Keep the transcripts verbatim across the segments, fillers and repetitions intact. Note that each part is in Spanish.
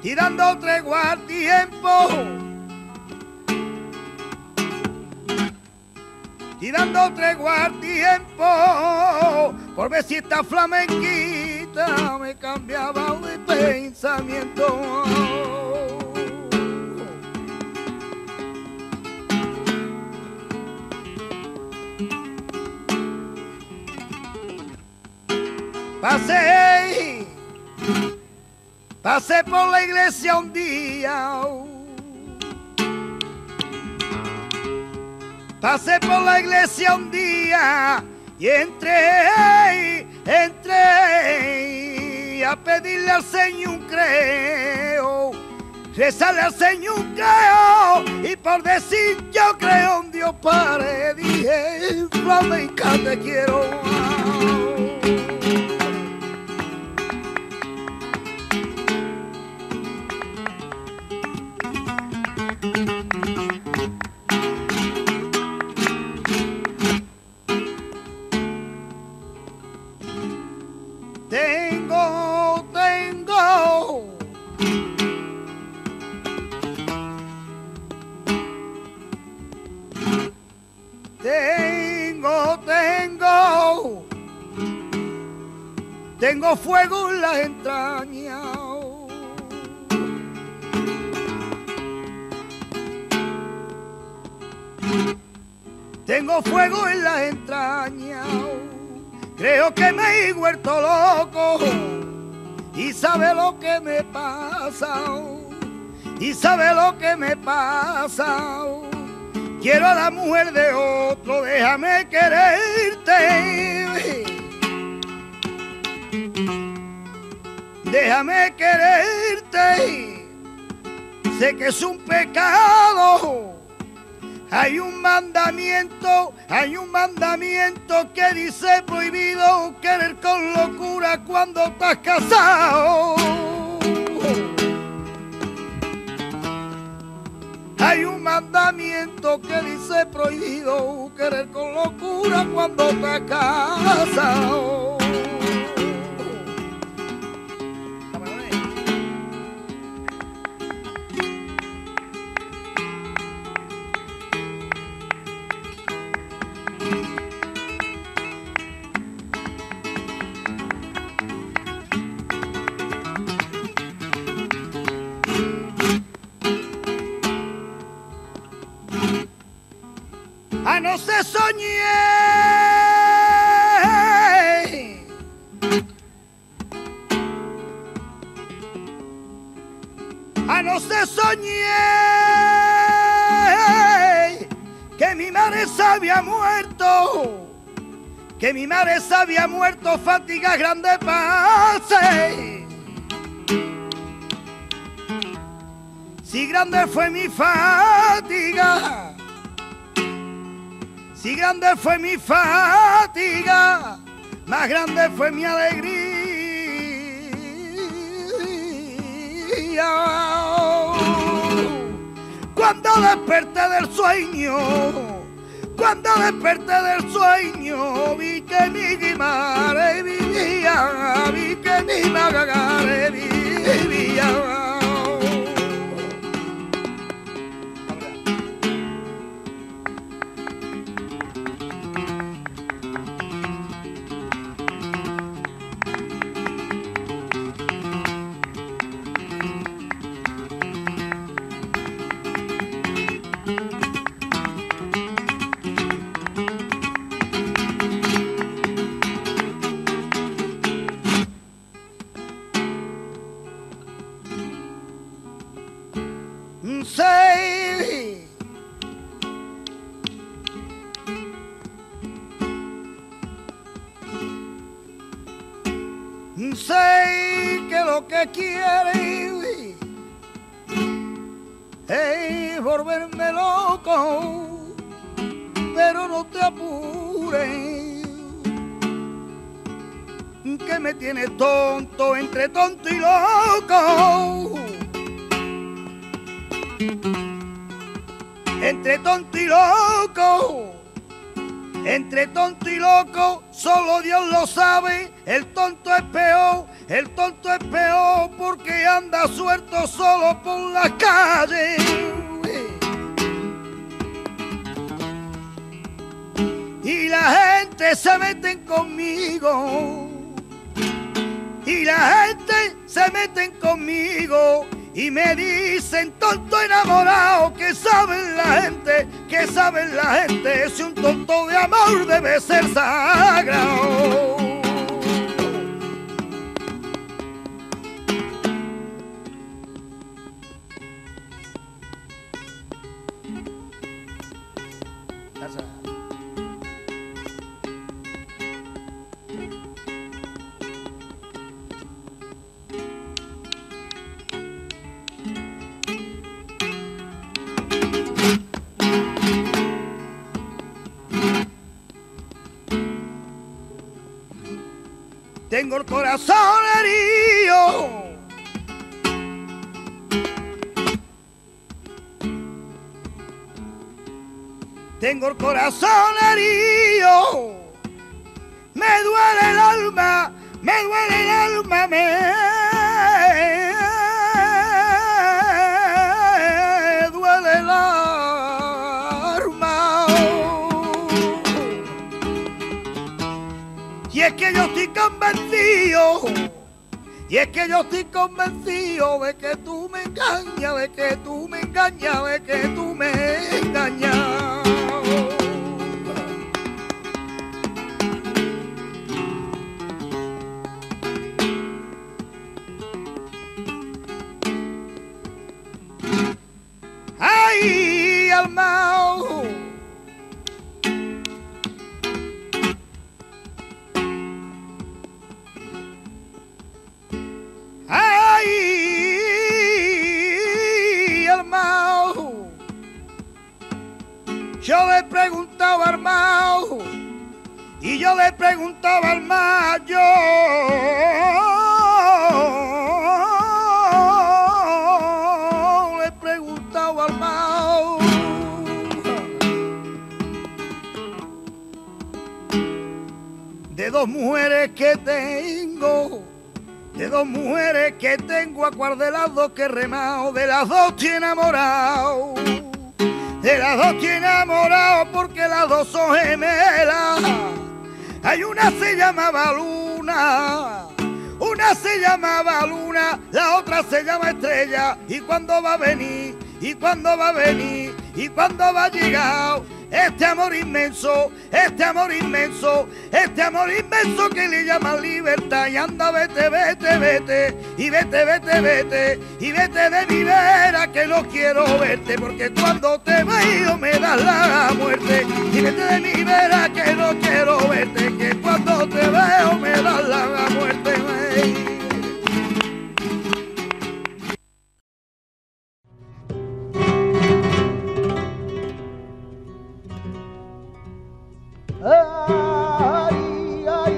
y dando tregua al tiempo, y dando tregua al tiempo, por ver si esta flamenquita me cambiaba de pensamiento. Pasé, pasé por la iglesia un día, pasé por la iglesia un día y entré, entré a pedirle al Señor un creo, rezarle al Señor un creo, y por decir yo creo en Dios Padre, dije, flamenca te quiero. Tengo, tengo Tengo, tengo Tengo fuego en las entrañas. Tengo fuego en las entrañas. Creo que me he vuelto loco y sabe lo que me pasa, y sabe lo que me pasa. Quiero a la mujer de otro, déjame quererte, déjame quererte. Sé que es un pecado. Hay un mandamiento, hay un mandamiento que dice prohibido querer con locura cuando estás casado. Hay un mandamiento que dice prohibido querer con locura cuando estás casado. Anoche soñé, anoche soñé que mi madre se había muerto, que mi madre se había muerto, fatiga grande pase. Si grande fue mi fatiga, si grande fue mi fatiga, más grande fue mi alegría. Cuando desperté del sueño, cuando desperté del sueño, vi que mi madre vivía, vi que mi madre vivía. Sé, sé que lo que quiere es volverme loco, pero no te apures, que me tienes tonto, entre tonto y loco. Entre tonto y loco, Entre tonto y loco, solo Dios lo sabe. El tonto es peor, el tonto es peor porque anda suelto solo por las calles. Y la gente se meten conmigo, y la gente se meten conmigo y me dicen tonto enamorado. Que saben la gente, que saben la gente, si un tonto de amor debe ser sagrado. Tengo el corazón herido, tengo el corazón herido, me duele el alma, me duele el alma, me duele el alma. Y es que yo estoy convencido, y es que yo estoy convencido de que tú me engañas, de que tú me engañas, de que tú me engañas. ¡Ay, almao! ¡Ay, almao! Yo le preguntaba al Mao, y yo le preguntaba al Mayo, le preguntaba al Mao. De dos mujeres que tengo, de dos mujeres que tengo, a cuál de las dos que he remado, de las dos estoy enamorado. De las dos estoy enamorado porque las dos son gemelas. Hay una se llamaba Luna, una se llamaba Luna, la otra se llama Estrella. ¿Y cuándo va a venir? ¿Y cuándo va a venir? ¿Y cuándo va a llegar este amor inmenso, este amor inmenso, este amor inmenso que le llaman libertad? Y anda, vete, vete, vete, y vete, vete, vete, y vete de mi vera que no quiero verte, porque cuando te veo me das la muerte. Y vete de mi vera que no quiero verte, que cuando te veo me das la muerte. Ay, ay,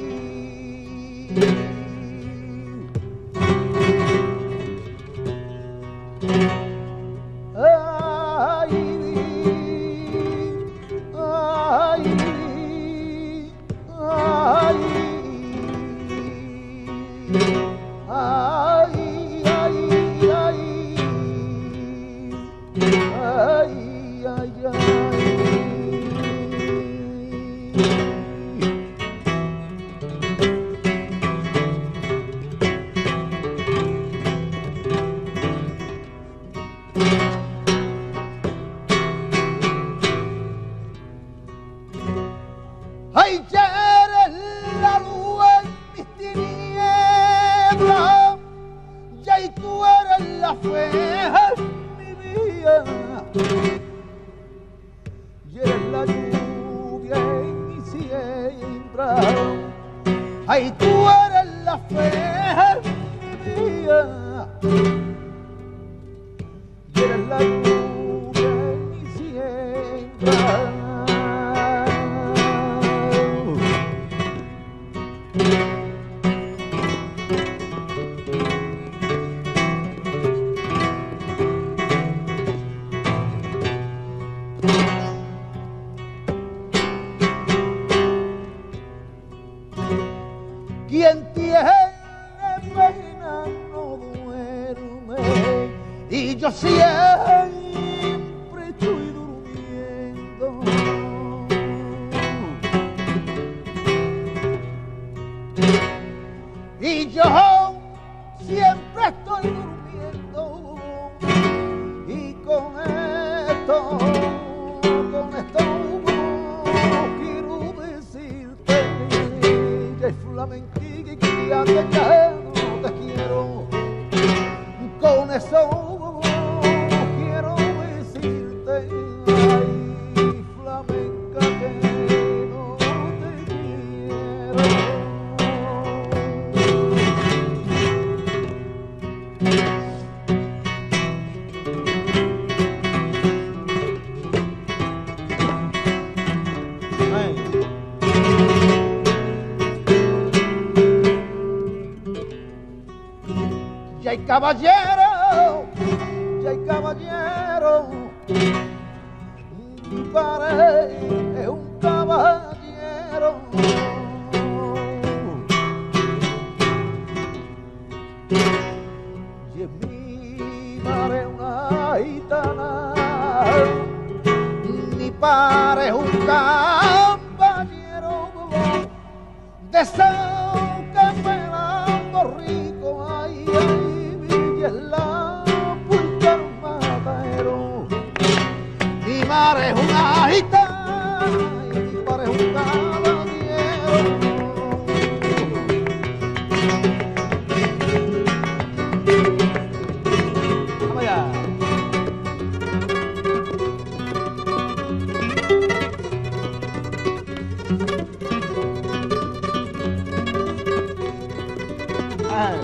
ay, ya eres la luz en mis tinieblas, ya y tú eres la fe en mi vida, y eres la lluvia en mi siembra, ay, tú eres la fe en mi vida, y eres la lluvia en mi siembra. con esto quiero decirte que flamenquilla y que ya te quiero, te quiero. Con eso quiero decirte, ay, flamenca, que no te quiero. Ya hay caballero, ya hay caballero, mi padre es un caballero. Y es mi madre una gitana, mi padre es un caballero de San Campeonato Rico, ay, ay. Es la puerta matadero. Mi madre es una gitana y mi padre es un caballero. Vamos allá. Ay.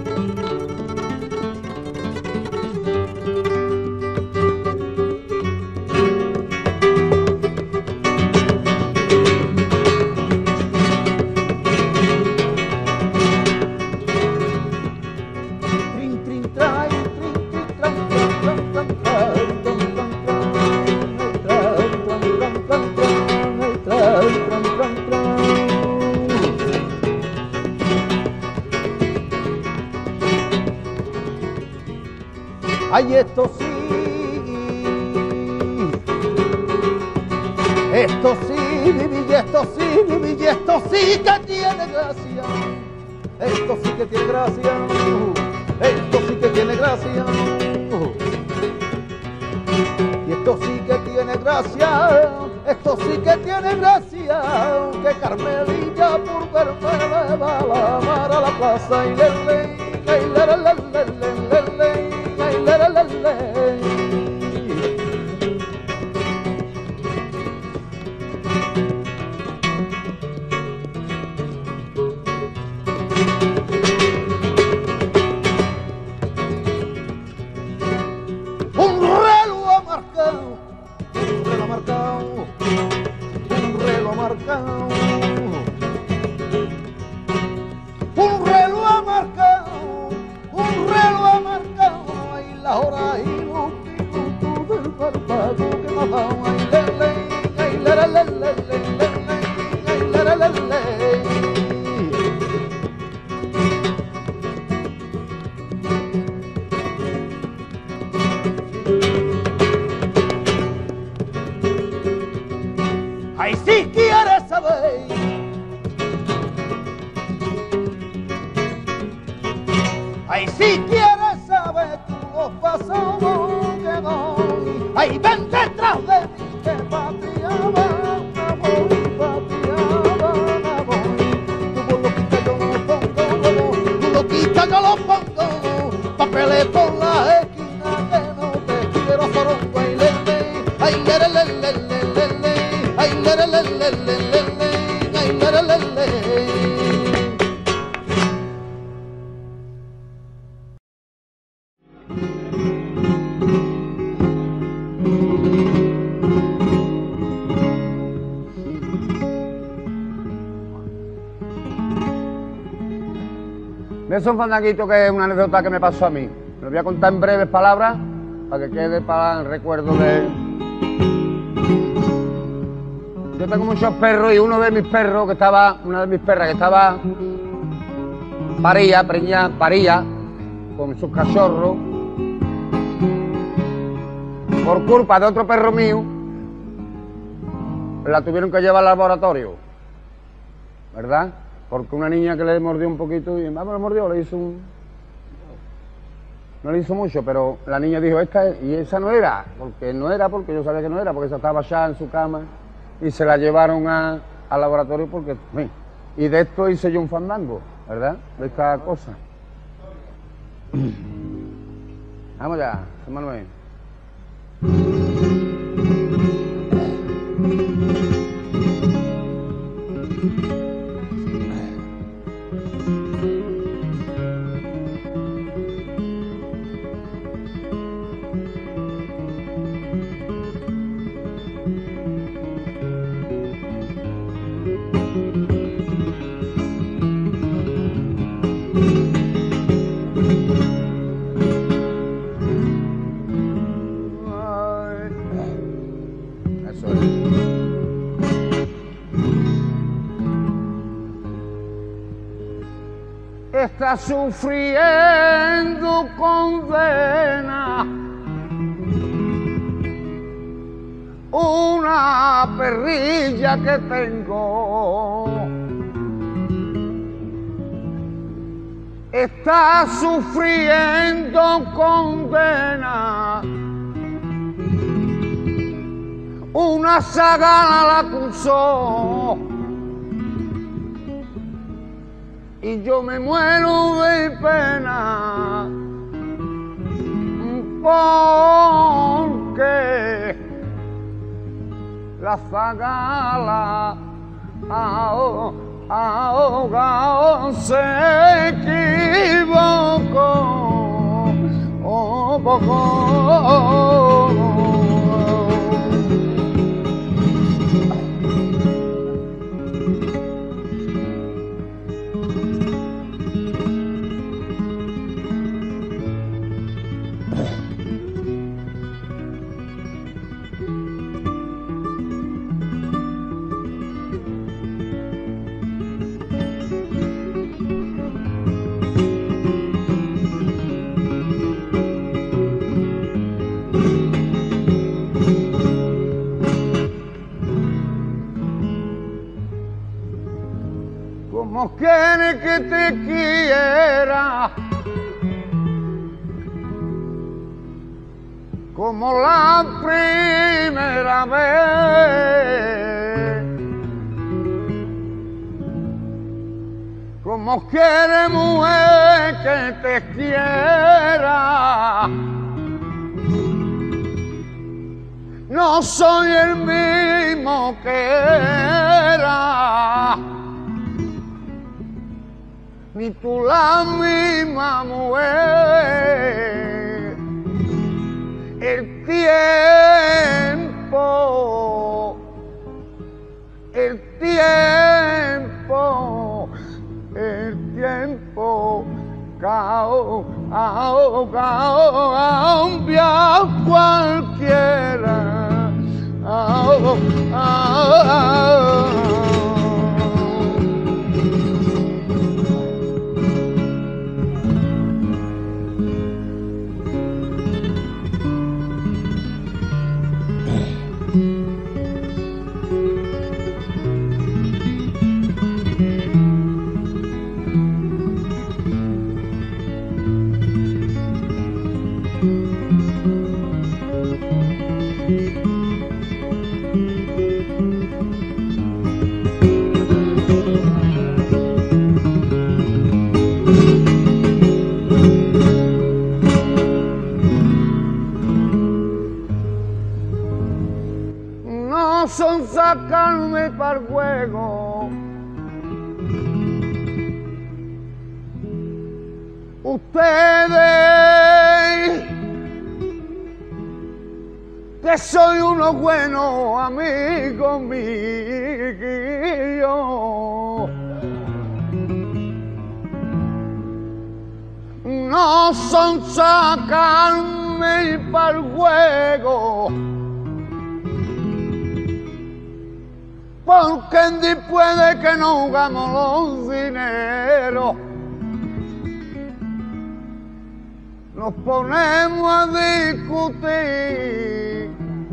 Ay, esto sí, esto sí, Vivi, esto sí, Vivi, esto sí que tiene gracia, esto sí que tiene gracia, esto sí que tiene gracia, y esto sí que tiene gracia, esto sí que tiene gracia, que Carmelilla por verme le va a la mar a la plaza y le le, y le le le le le le le. La, la, la, la. Un reloj ha marcado, un reloj ha marcado, un reloj ha marcado, un reloj ha marcado, un reloj ha marcado. Ahora y un minuto del párpado que me ha dado, ay, le, le, ay, le, le, le, le, le, ay, le, le, le, le. Ay, si quieres saber, ay, si quieres saber los pasos que doy, ay, ven detrás de mí, que patria van a voy, patria van a voy. Tú lo quitas, yo lo pongo, tú lo quitas, yo lo pongo, papeles por la esquina que no te quiero sorongo, ay, le, le, ay, le, le, le, le, le, le, ay, le, le, le, le, le, le, ay, le, le, le, le. Es un fandanguito que es una anécdota que me pasó a mí. Lo voy a contar en breves palabras para que quede para el recuerdo de... Yo tengo muchos perros y uno de mis perros que estaba, una de mis perras que estaba paría, preñada, paría con sus cachorros. Por culpa de otro perro mío, la tuvieron que llevar al laboratorio, ¿verdad? Porque una niña que le mordió un poquito y me lo mordió, le hizo un... no le hizo mucho, pero la niña dijo, esta es, y esa no era, porque no era, porque yo sabía que no era, porque esa estaba ya en su cama y se la llevaron a, al laboratorio porque, sí. Y de esto hice yo un fandango, ¿verdad? De esta cosa. Vamos ya, San Manuel. Está sufriendo condena una perrilla que tengo. Está sufriendo condena una sagana la acusó. Y yo me muero de pena porque la zagala ahogado se equivocó. Oh, oh, oh, oh. ¿Cómo quieres que te quiera? Como la primera vez. ¿Cómo quieres, mujer, que te quiera? No soy el mismo que era. Ni tú la misma mujer. El tiempo, el tiempo, el tiempo cao, cao, cao, cambia cualquiera. Cao, cao. Son sacarme para el juego. Ustedes, que soy uno bueno amigo mío, no son sacarme para el juego. Porque después de que no jugamos los dineros, nos ponemos a discutir.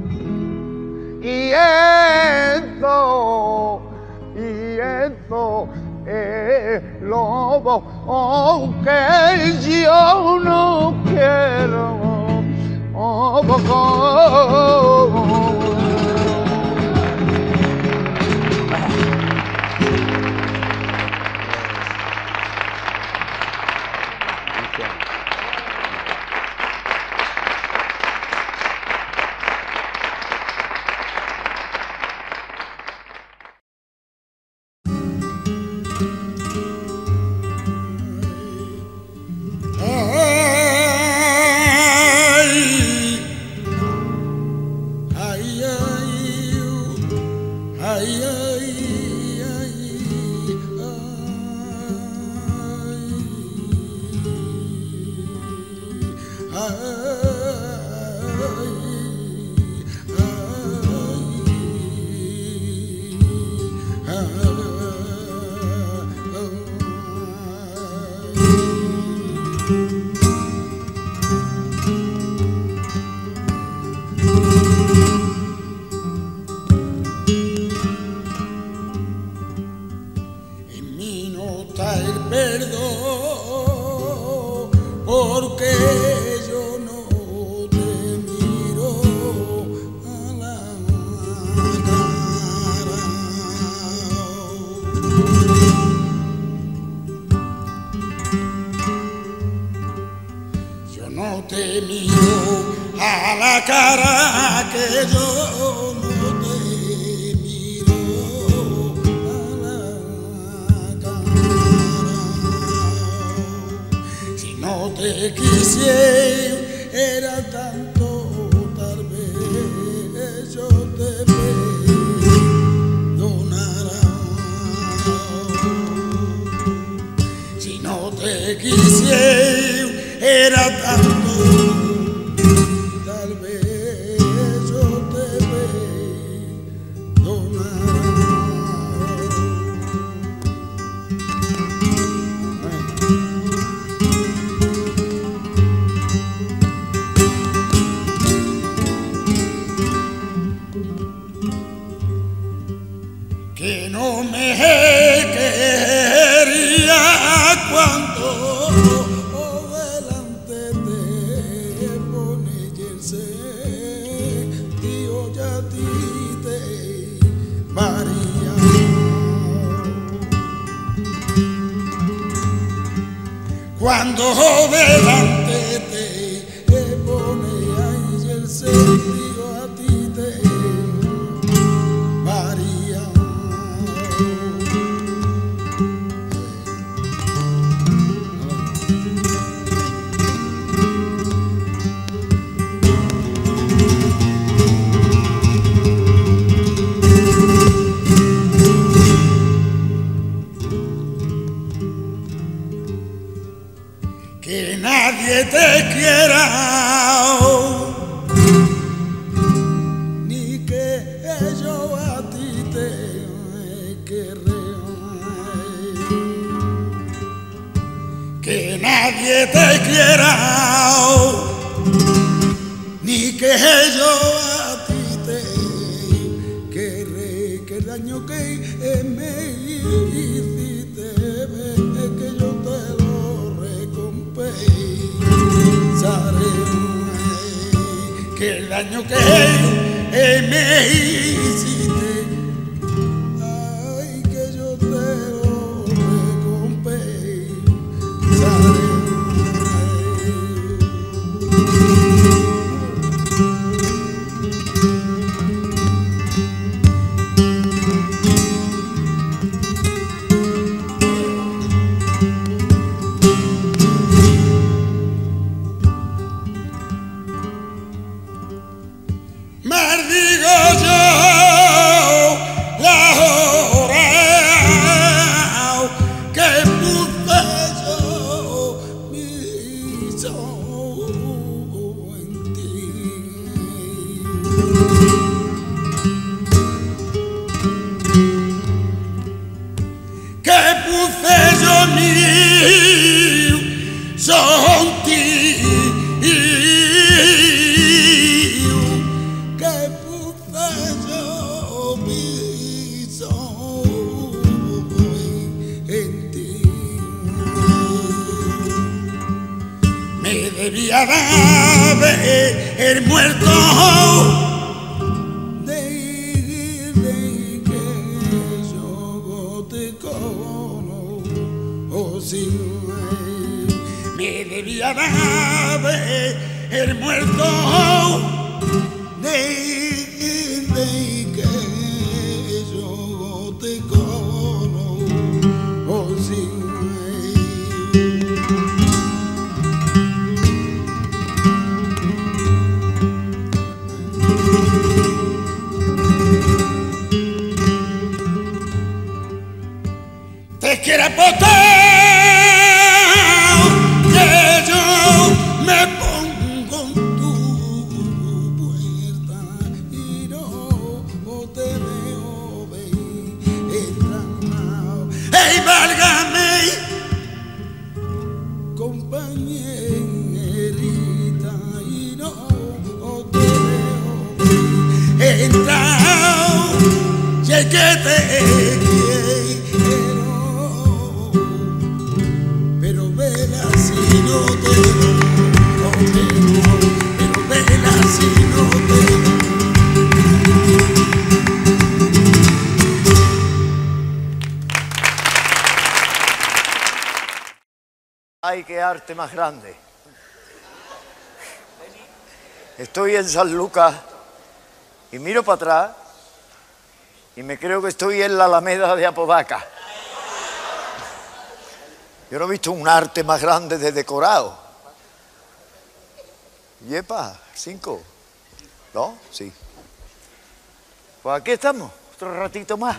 Y esto, y esto es lo lobo, oh, que yo no quiero. Oh, oh, oh, oh. Cuando delante te, te pone ahí el sentido a ti te varía. Que nadie te quiera, ni que yo a ti te querré. Que nadie te quiera, ni que yo a ti te querré. Que el daño que me hiciste, que yo te lo pensaré. Que el daño que me hiciste, ay, que yo te lo recompensaré. Maldigo yo la hora que puse yo mis ojos en ti. Que puse yo mis ojos en ti. En ti. debía dar el muerto de, de que yo te conocí. Me debía dar el muerto de, de que yo te conocí. Te quiero botar que yo me pongo en tu puerta y no te veo entrar. ¡Ey, válgame, compañerita! Y no te veo entrar. Sé que te quiero, pero vela si no te doy, pero vela si no te doy. Ay, qué arte más grande. Estoy en San Lucas y miro para atrás y me creo que estoy en la Alameda de Apodaca. Yo no he visto un arte más grande de decorado. Yepa, cinco. ¿No? Sí. Pues aquí estamos, otro ratito más.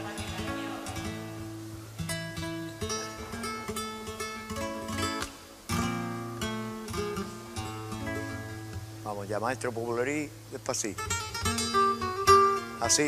Vamos ya, maestro Popularí, despacito. Así.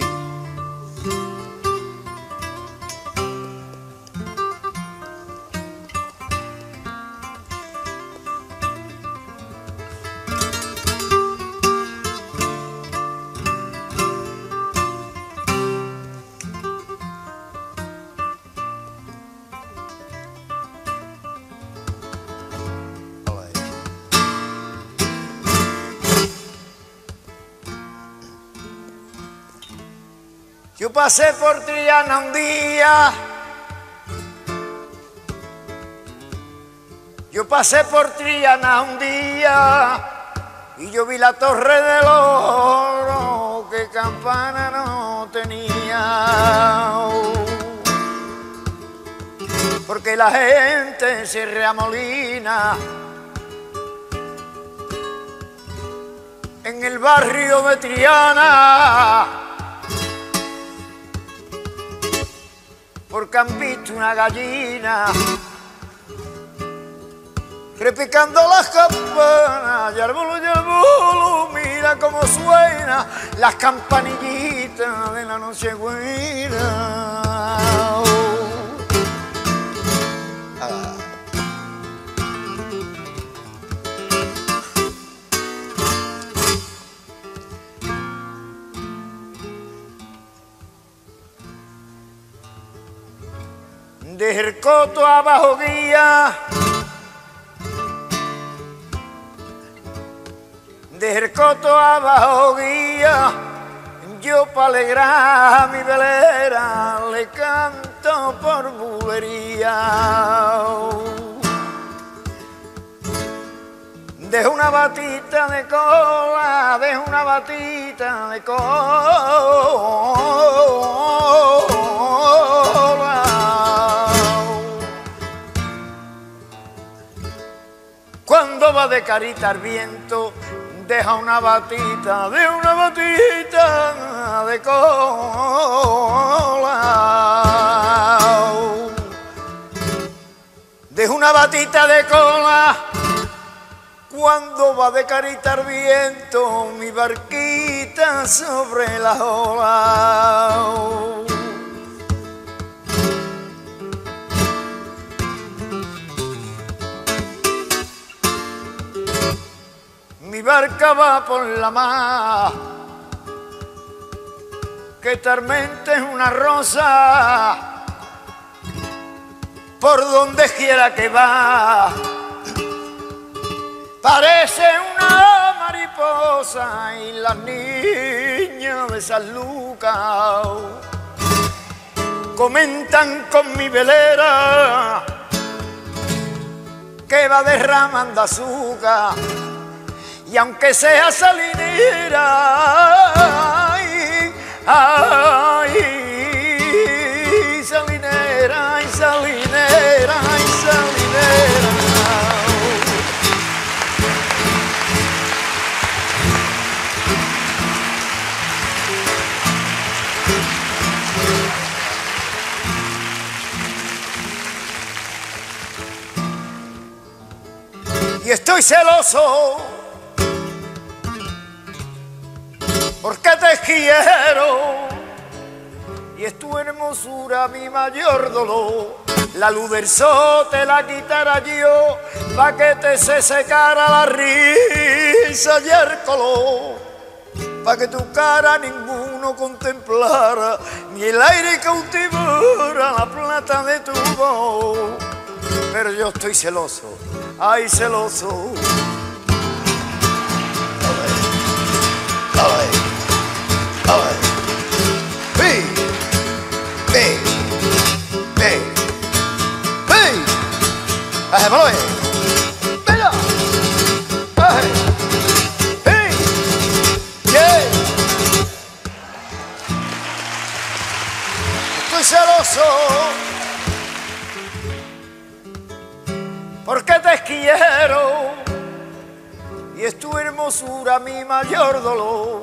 Yo pasé por Triana un día, yo pasé por Triana un día y yo vi la Torre del Oro que campana no tenía, porque la gente se reamolina en el barrio de Triana, porque han visto una gallina repicando las campanas. Y al bolo, y al bolo, mira cómo suena las campanillitas de la noche buena. Ah. Desde el coto abajo guía, desde el coto abajo guía, yo pa' alegrar a mi velera le canto por bulería. Dejo una batita de cola, dejo una batita de cola. Cuando va de carita al viento, deja una batita, de una batita de cola. Deja una batita de cola. Cuando va de carita al viento, mi barquita sobre la ola. Mi barca va por la mar, que Tarmente es una rosa, por donde quiera que va, Parece una mariposa y las niñas de San Lucas comentan con mi velera que va derramando azúcar y aunque sea salinera, ay, ay, salinera, ay, salinera, ay, salinera. Y estoy celoso porque te quiero y es tu hermosura mi mayor dolor. La luz del sol te la quitara yo pa' que te se secara la risa y el color, pa' que tu cara ninguno contemplara ni el aire cautivara la plata de tu voz. Pero yo estoy celoso, ay celoso. Ay, ay, hey, hey, hey, hey, ay, malo, mira, ay, hey, yeah. Estoy celoso porque te quiero y es tu hermosura mi mayor dolor.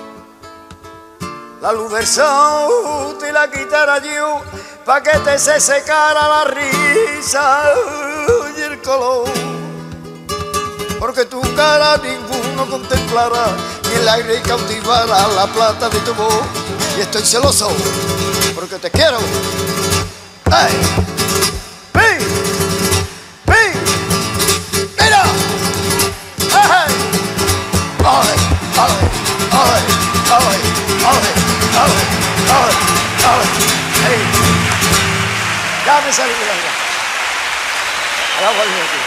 La luz del sol te la quitara yo pa' que te se secara la risa y el color, porque tu cara ninguno contemplara ni el aire cautivara la plata de tu voz. Y estoy celoso porque te quiero. ¡Ay! ¡Pi! ¡Pi! ¡Mira! ¡Ay! ¡Ay! ¡Ay! ¡Ay! ¡Ay! ¡Ay! ¡Ay! ¡Ay! ¡Ay! ¡Ay! Ya me salí de la vida. Ahora voy a ir aquí.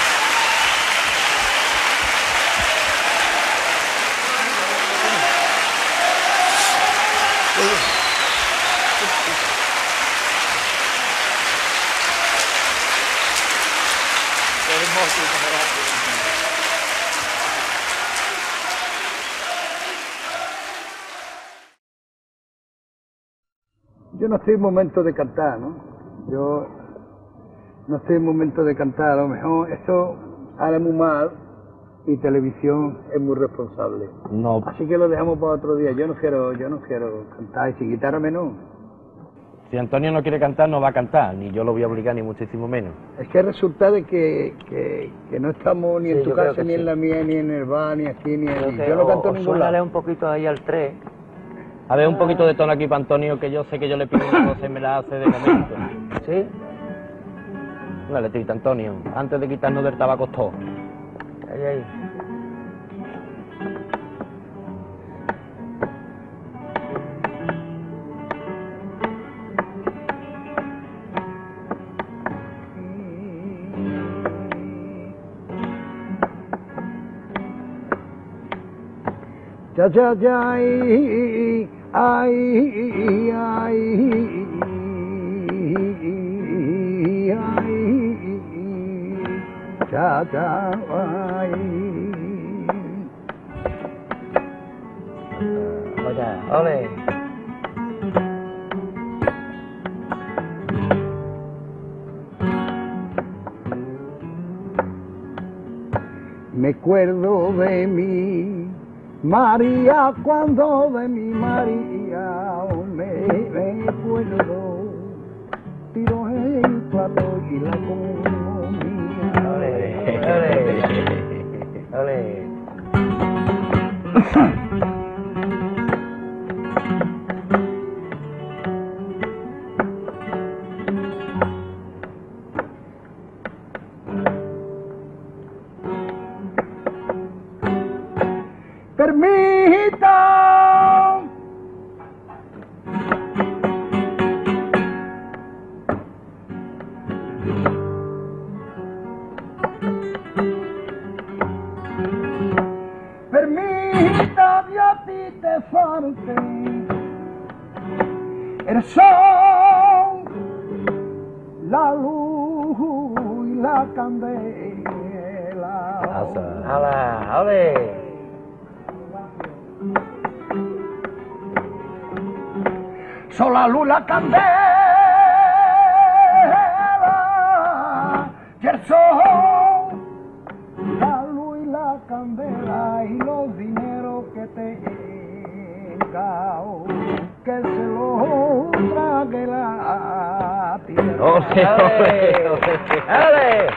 Yo no estoy en momento de cantar, ¿no? Yo no estoy en momento de cantar, a lo mejor eso hará muy mal y televisión es muy responsable. No. Así que lo dejamos para otro día. Yo no quiero, yo no quiero cantar y sin guitarra menos. Si Antonio no quiere cantar, no va a cantar, ni yo lo voy a obligar, ni muchísimo menos. Es que resulta de que, que, que no estamos ni Sí, en tu yo creo casa, que ni sí. en la mía, ni en el bar, ni aquí, ni en... Creo que Yo no o- canto o en ningún suénale lado. un poquito ahí al tres. A ver, un poquito de tono aquí para Antonio, que yo sé que yo le pido una cosa y me la hace de momento. ¿Sí? Una letrita, Antonio, antes de quitarnos del tabaco todo. Ahí, ahí. Ya, ya, ya, ay, ay, ay, ay, ya, ya, ay. Oye, ole. Me acuerdo de mi María, cuando de mi María me, me acuerdo, tiro el plato y la comía. Ole, ole, ole. Permita el sol, la luz y la candela. ¡Hala! ¡Ole! Son la luz, la candela y el sol, la luz y la candela y los dineros que tenga, que se los trague la tierra. ¡Ole, ole, ole! ¡Ale!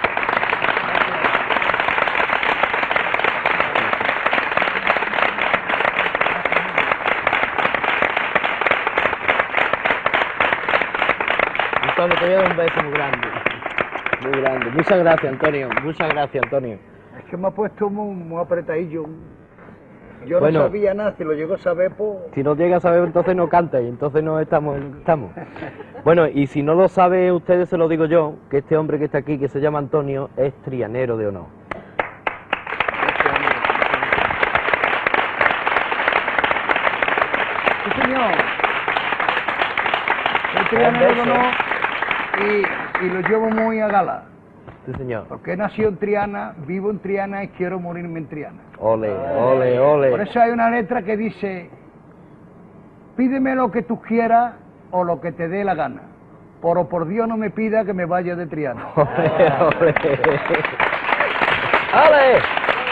Antonio, te voy a dar un beso muy grande. Muy grande. Muchas gracias, Antonio. Muchas gracias, Antonio. Es que me ha puesto muy, muy apretadillo. Yo Bueno. no sabía nada, si lo llego a saber, pues... Si no llega a saber, entonces no canta y entonces no estamos en lo que estamos. Bueno, y si no lo sabe ustedes, se lo digo yo, que este hombre que está aquí, que se llama Antonio, es trianero de honor. Sí, señor. Soy trianero de honor y, y lo llevo muy a gala. Sí, señor. Porque he nacido en Triana, vivo en Triana y quiero morirme en Triana. Ole, ole, ole. Por eso hay una letra que dice: pídeme lo que tú quieras o lo que te dé la gana. Pero por Dios no me pida que me vaya de Triana. Ole, ole. ¡Ale!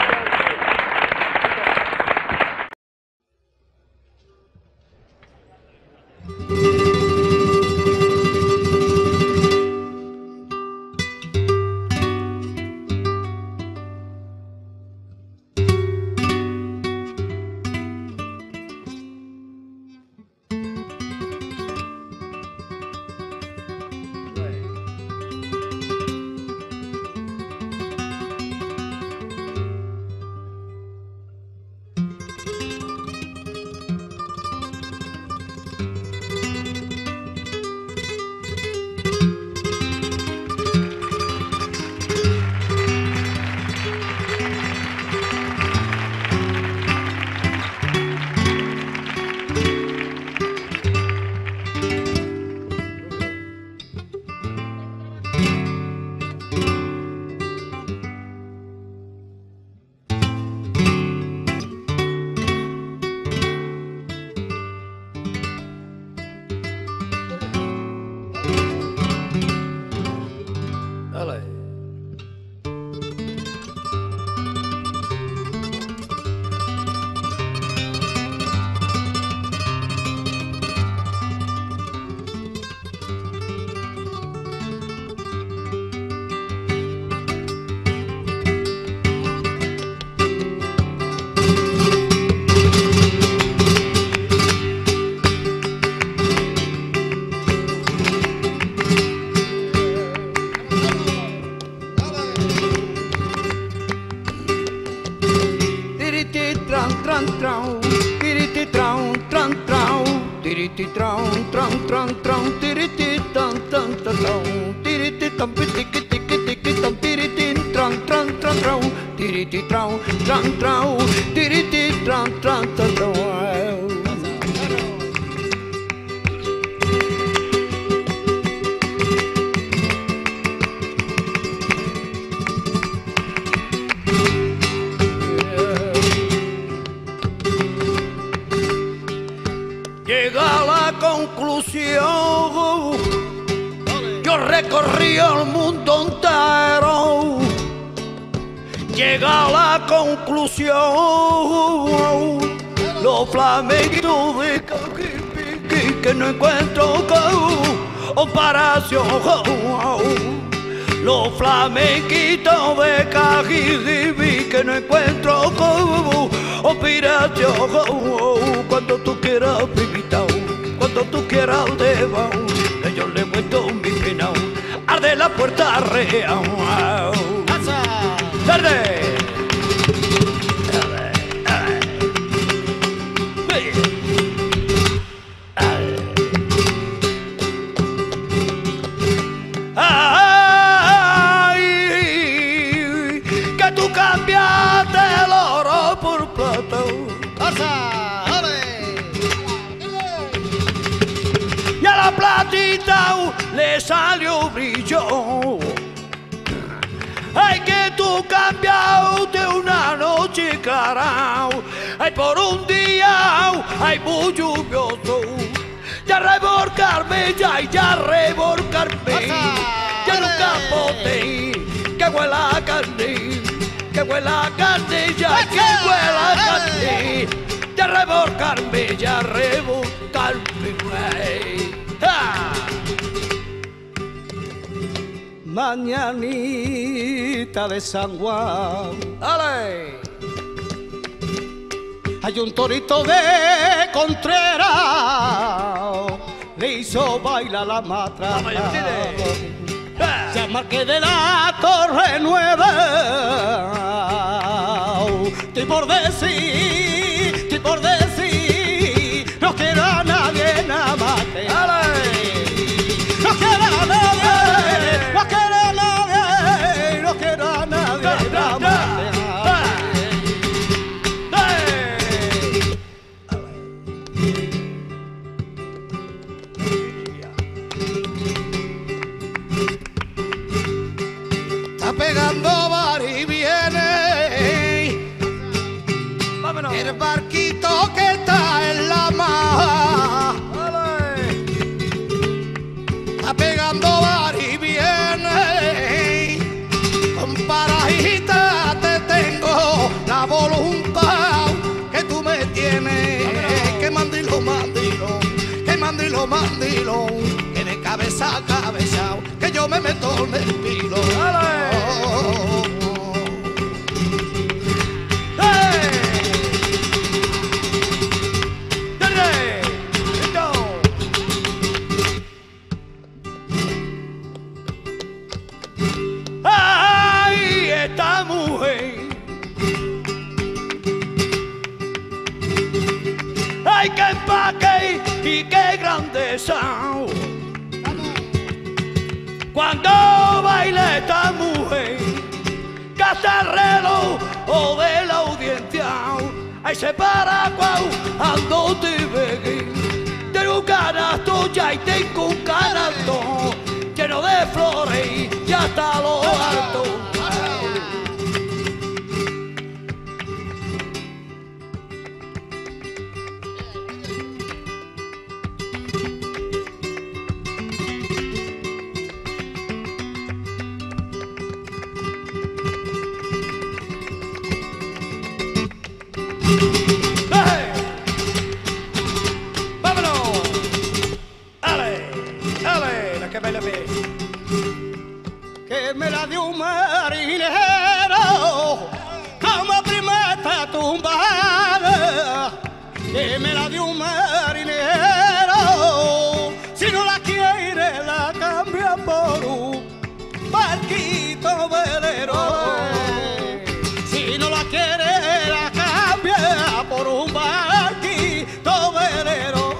Llega a la conclusión, yo recorrí el mundo entero. Llega a la conclusión, los flamencos de Caquipiqui que no encuentro comparación. Los flamenquitos de Caquipiqui que no encuentro comparación. Cuando tú quieras, pibita, cuando tú quieras, deba, que yo le cuento mi pena, arde la puerta real. ¡Arde! ¡Ay! Que tú cambiaste el oro por plata. Y a gatita le salió brillo. Ay, que tú cambiado de una noche clara, ay, por un día, ay, muy lluvioso. Ya revolcarme, ya, ya revolcarme, ya en un capote, que huela a carne, que huela a carne, ya que huela a carne. Ya revolcarme, ya revolcarme, güey. ¡Ja! Mañanita de San Juan, ¡Ale! hay un torito de Contreras, le hizo bailar la matraca. Se marque de la Torre Nueva, estoy por decir, estoy por decir, no quiero a nadie nada más que no quiero a nadie, no quiero a nadie, no quiero a nadie nada más que Pegando bar y viene. Vámonos. El barquito que está en la mar. Está pegando bar y viene. Comparajita, te tengo la voluntad que tú me tienes. Que mandilo, mandilo, que mandilo, mandilo. Que de cabeza a cabeza, que yo me meto en el pilo. Ay, esta mujer, ay, qué empaque y qué grandeza. Cuando baila esta mujer, gasta el reloj o de la audiencia. Ahí se para cuau, ando te ve. Tengo un canasto, ya y tengo un canasto lleno de flores y hasta lo alto. que me la dio un marinero como primera tumbada, que me la dio un marinero, si no la quiere la cambia por un barquito velero, si no la quiere la cambia por un barquito velero.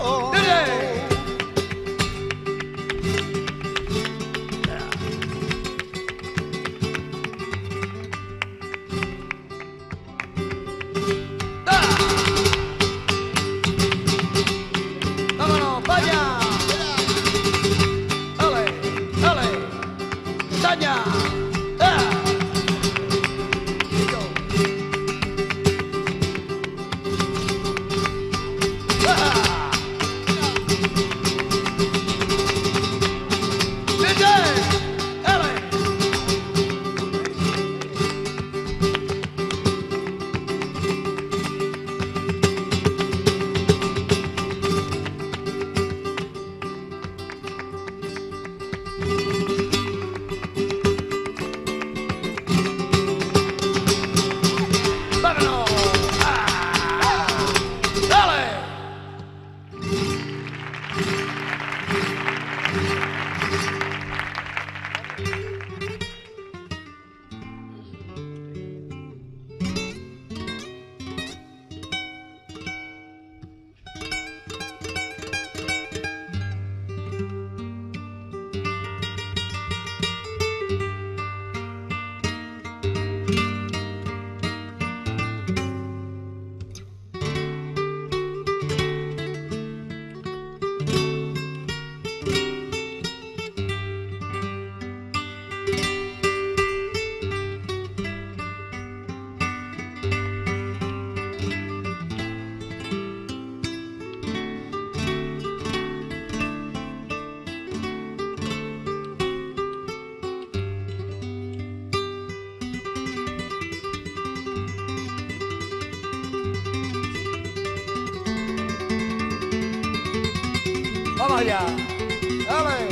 Vamos allá. Dale.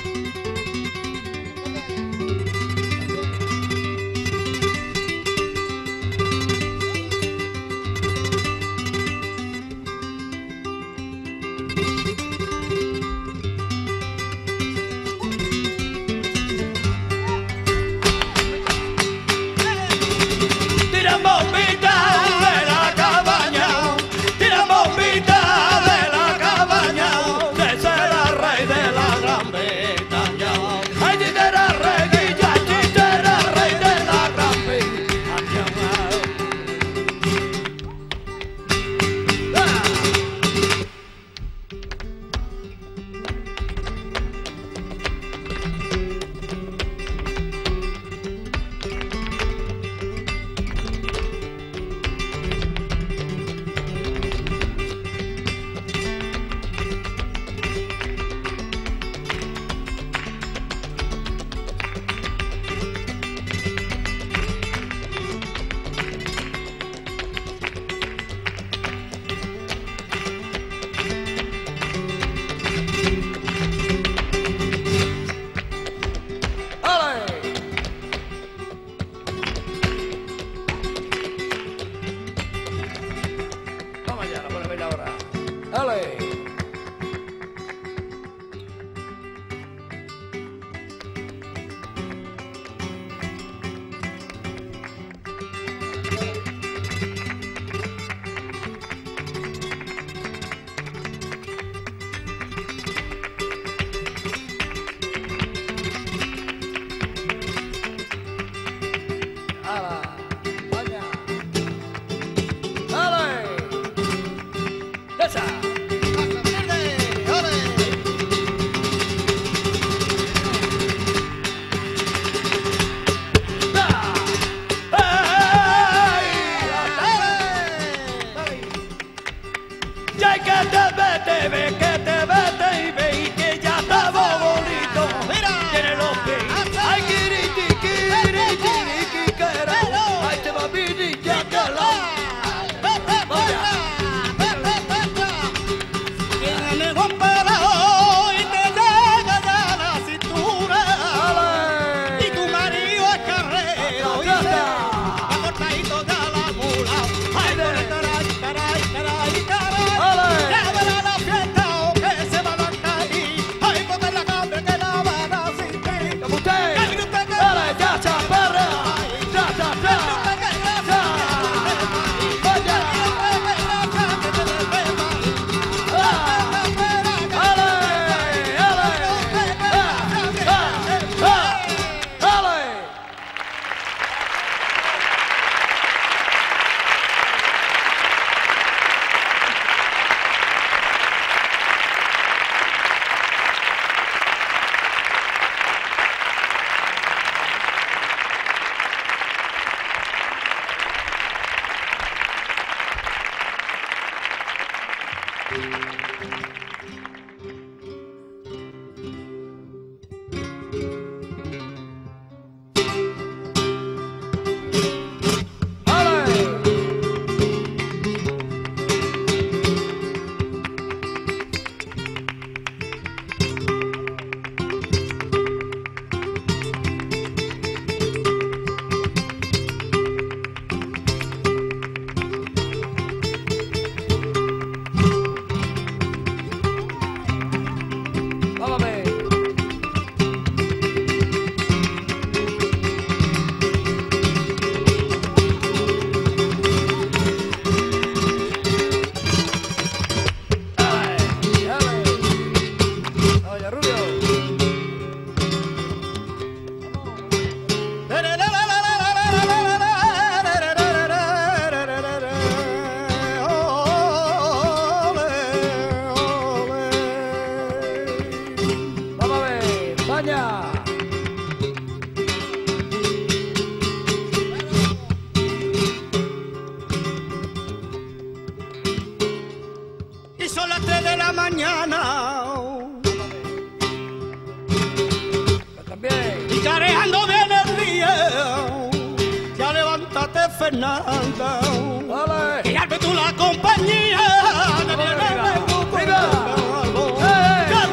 Fernanda, Dale. y al ver tú la compañía, me viene de tu cuerpo,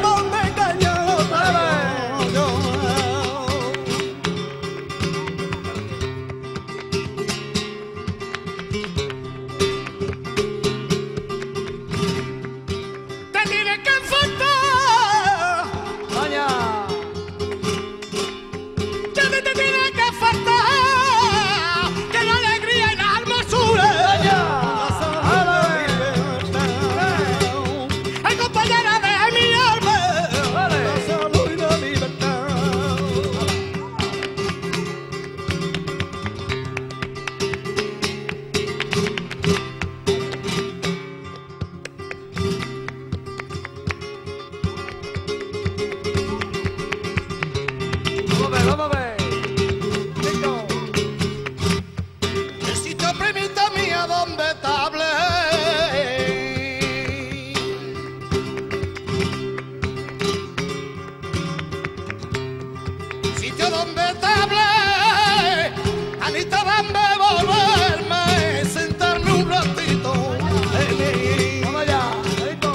yo donde te hablé, Anita, dame volverme, sentarme un ratito. Vamos allá, listo.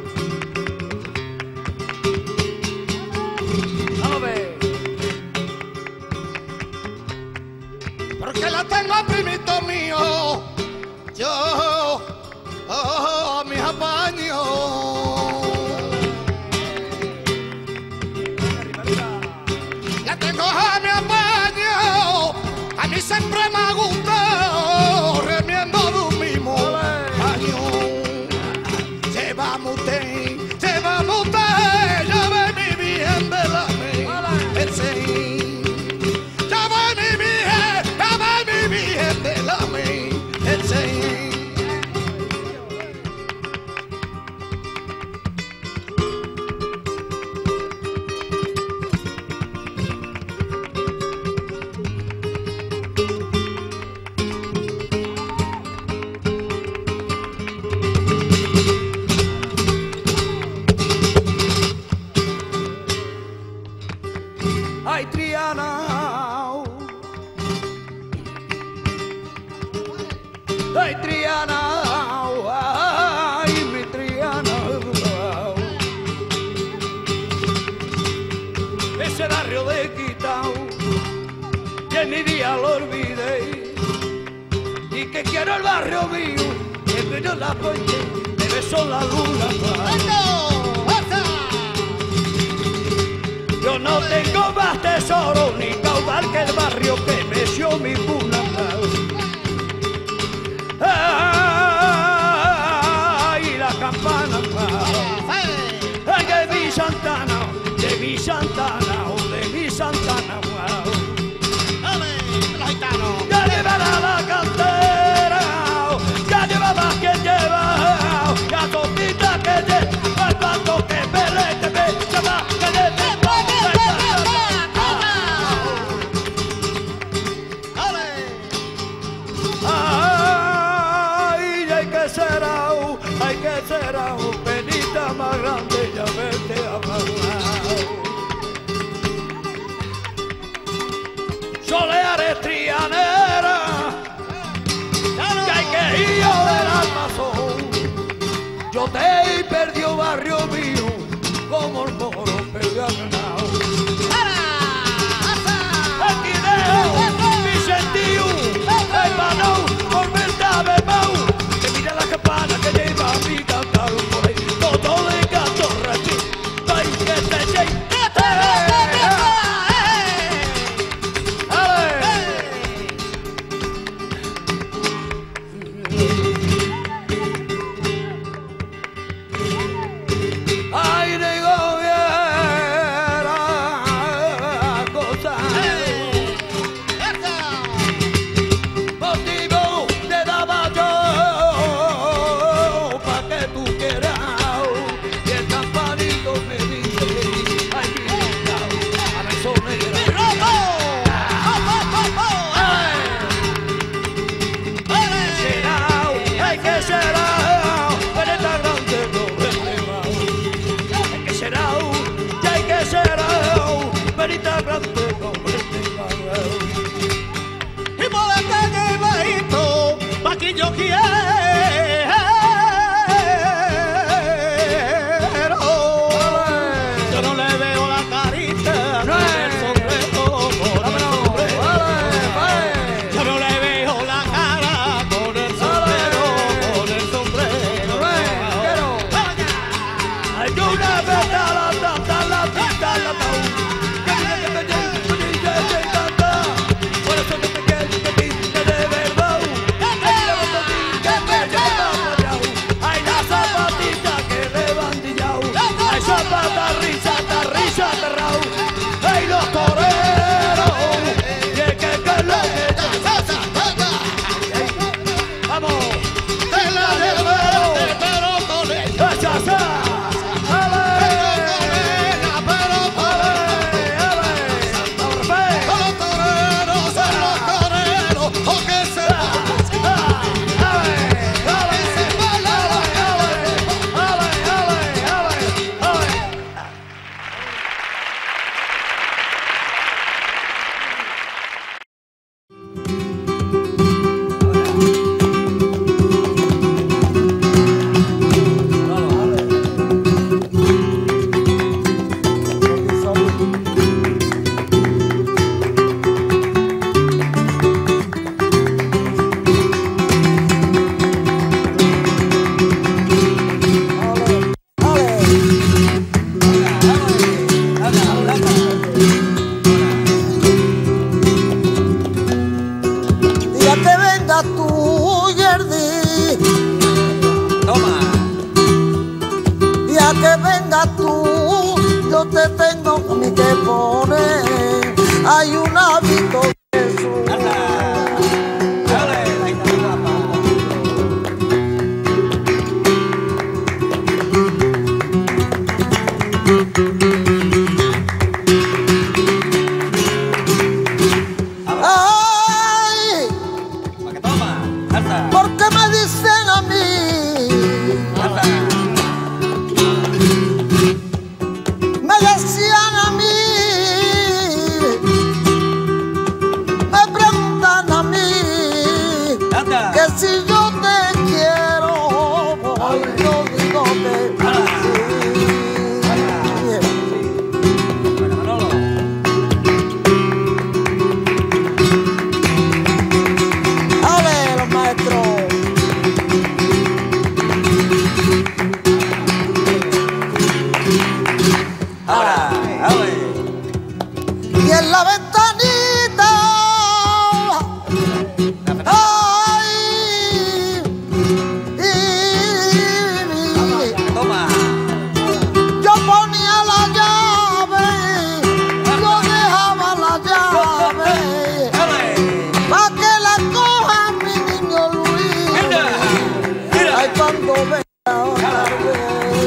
Vamos a ver. Porque la tengo a primito mío, yo, oh, mis apaños. La tengo a mi apaño, a mí siempre me ha gustado, remiendo de un mismo año. Llevamos usted, llevamos usted, ya ve mi bien de la ese. De la me, Ay, Triana. Ay, Triana, ay, mi Triana. Ese barrio de Quitao, que en mi día lo olvidé. Y que quiero el barrio mío, que vino la fuente, me besó la luna. Yo no tengo más tesoro ni caudal que el barrio que meció mi cuna. Ay, la campana, ay, de mi Santana, de mi Santana, oh, de mi Santana, wow. Ya llevará la cantera, ya llevaba que lleva, ya topita que lleva, al pato que pele, que me llama, que le te hay que será un penita más grande y haberte amado. Soleare trianera, que hay que ir del almazón. Yo te he perdido barrio mío, como el moro perdió a Granado. Aquí dejo mi sentido, el balón, por verdad me mau. La campana que lleva a mi cantar por ahí, todo de cantorra aquí, ay, que te lleve. Ay, digo viera cosas. Motivo de daba yo. Y por la calle bajito, pa' que yo quiero. Yo no le veo la carita con el sombrero, con el sombrero. Yo no le veo la cara con el sombrero, con el sombrero. Hay una vez la tanta, la tanta, la tanta. ¡Ay, los toreros! ¡Y es que es lo que ¡vamos! ¡Te la llevo, pero con ella! ¡Echa, echa! tengas tú, yo te tengo ni que poner. Hay un hábito de Jesús. Ay, ¿por qué me dicen a mí? Me decían a mí, me preguntan a mí, que si yo te quiero, hoy yo digo que sí. Ale, los maestros. Y en la ventanita, ay, y, yo ponía la llave, yo dejaba la llave, pa' que la coja mi niño Luis, ay, cuando venga otra vez.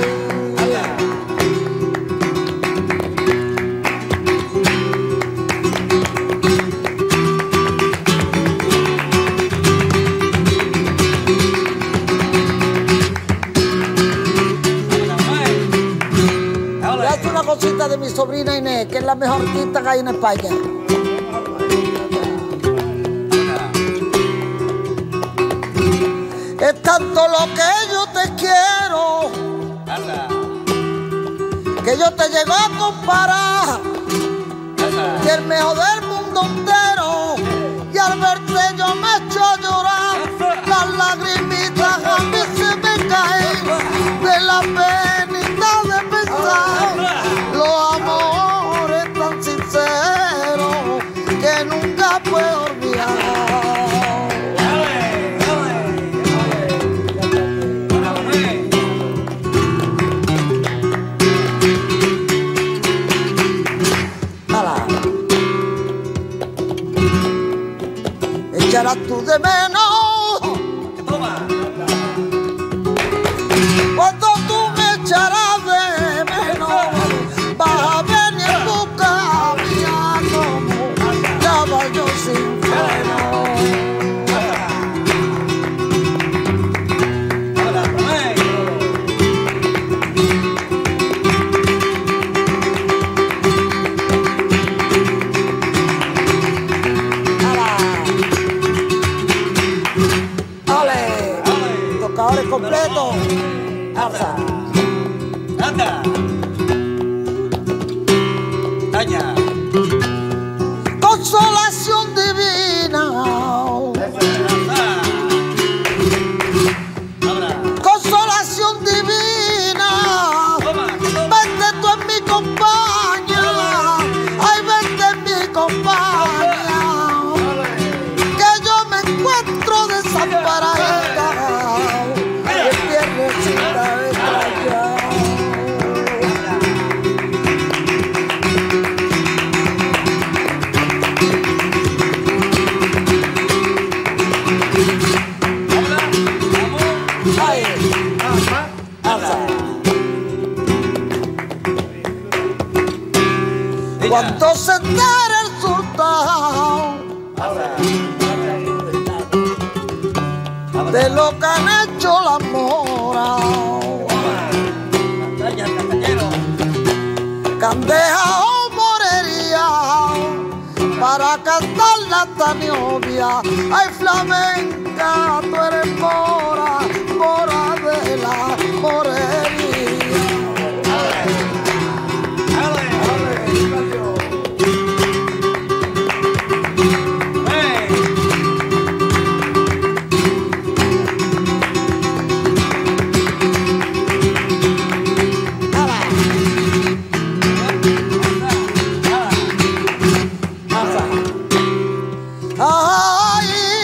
Una cosita de mi sobrina Inés, que es la mejor artista que hay en España. Es tanto lo que yo te quiero, que yo te llego a comparar, y el mejor del mundo entero, y al verte yo me echo a llorar, las lagrimitas a mí se me caen de la penita de pensar los amores tan sinceros que nunca puedo olvidar. Echarás tú de menos cuando tú me echarás de menos, vas a venir en busca mía como caballo sin freno. Tocadores completos. Anda. Anda. Daña. Consolación divina. Consolación divina. Vente tú en mi compañía. Ay, vente en mi compañía. Que yo me encuentro desamparada. Cuando se entere el sultán de lo que han hecho las moras, que han dejado morería para cantar la taniobia. Ay, flamenca, tú eres mora, mora de la morería.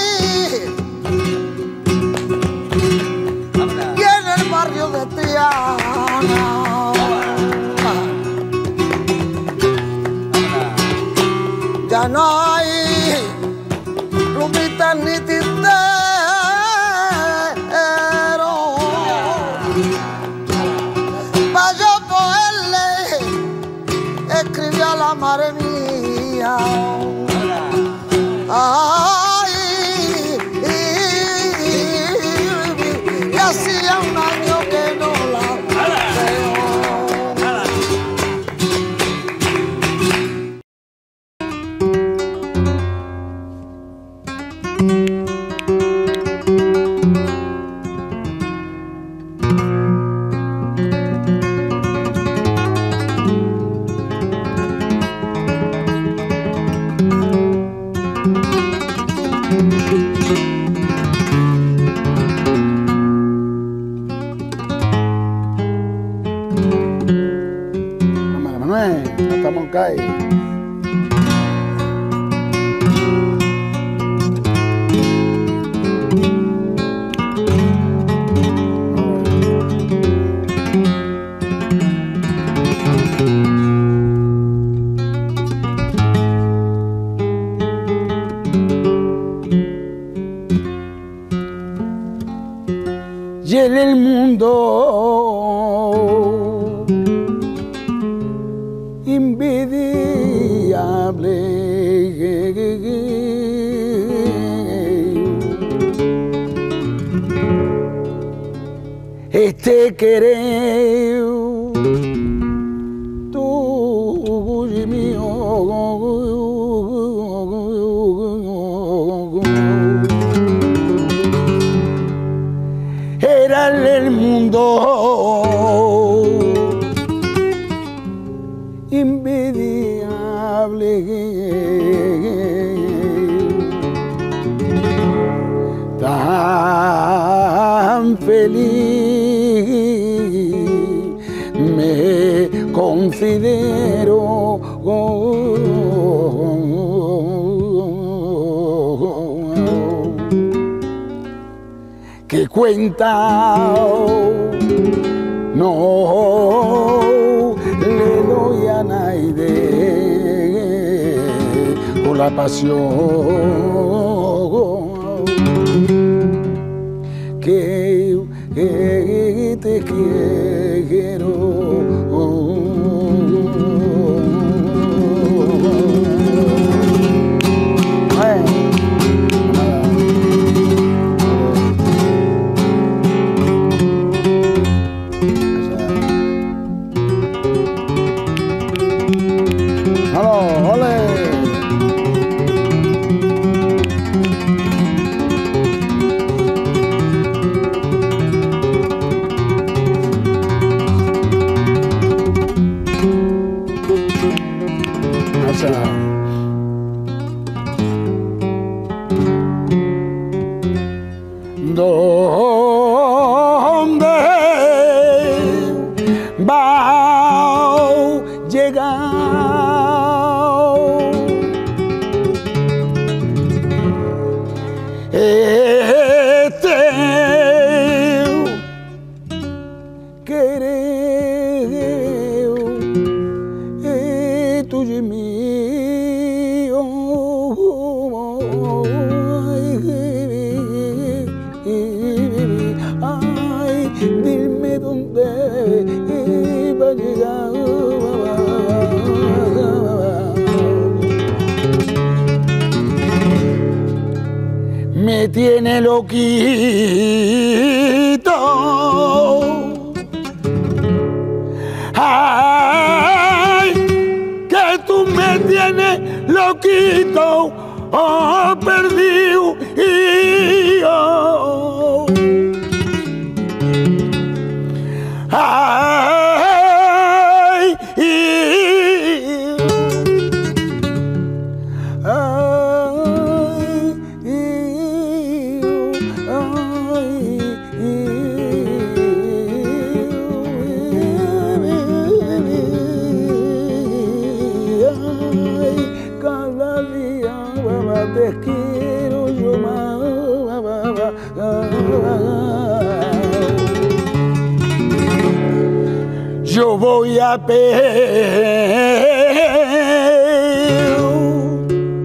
Y en el barrio de Triana ya no hay plumitas ni tinteros. Pa' yo poderle escribir a la madre mía. Ay, y, y hacía un año que no la veo. Manuel, no estamos en calle. Y en el mundo invidiable este querer tuyo y mío era el mundo invidiable, tan feliz me considero. Que cuenta no le doy a nadie por la pasión que, que te quiero. ¿Dónde va a llegar este querer tuyo y mío? Ay, dime dónde iba a llegar. Me tiene loquito. Ay, que tú me tienes loquito, oh, perdido y yo. Ay, y, ay, y, ay, ay, cada día te quiero yo más. Yo voy a pedir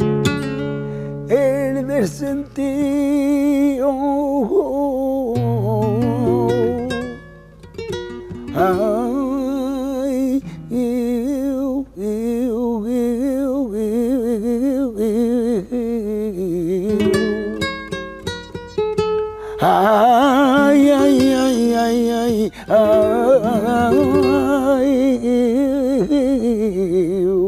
el sentido. Ay, iu, iu, iu, iu, iu. Ay, ay, ay, ay, ay, ay, iu,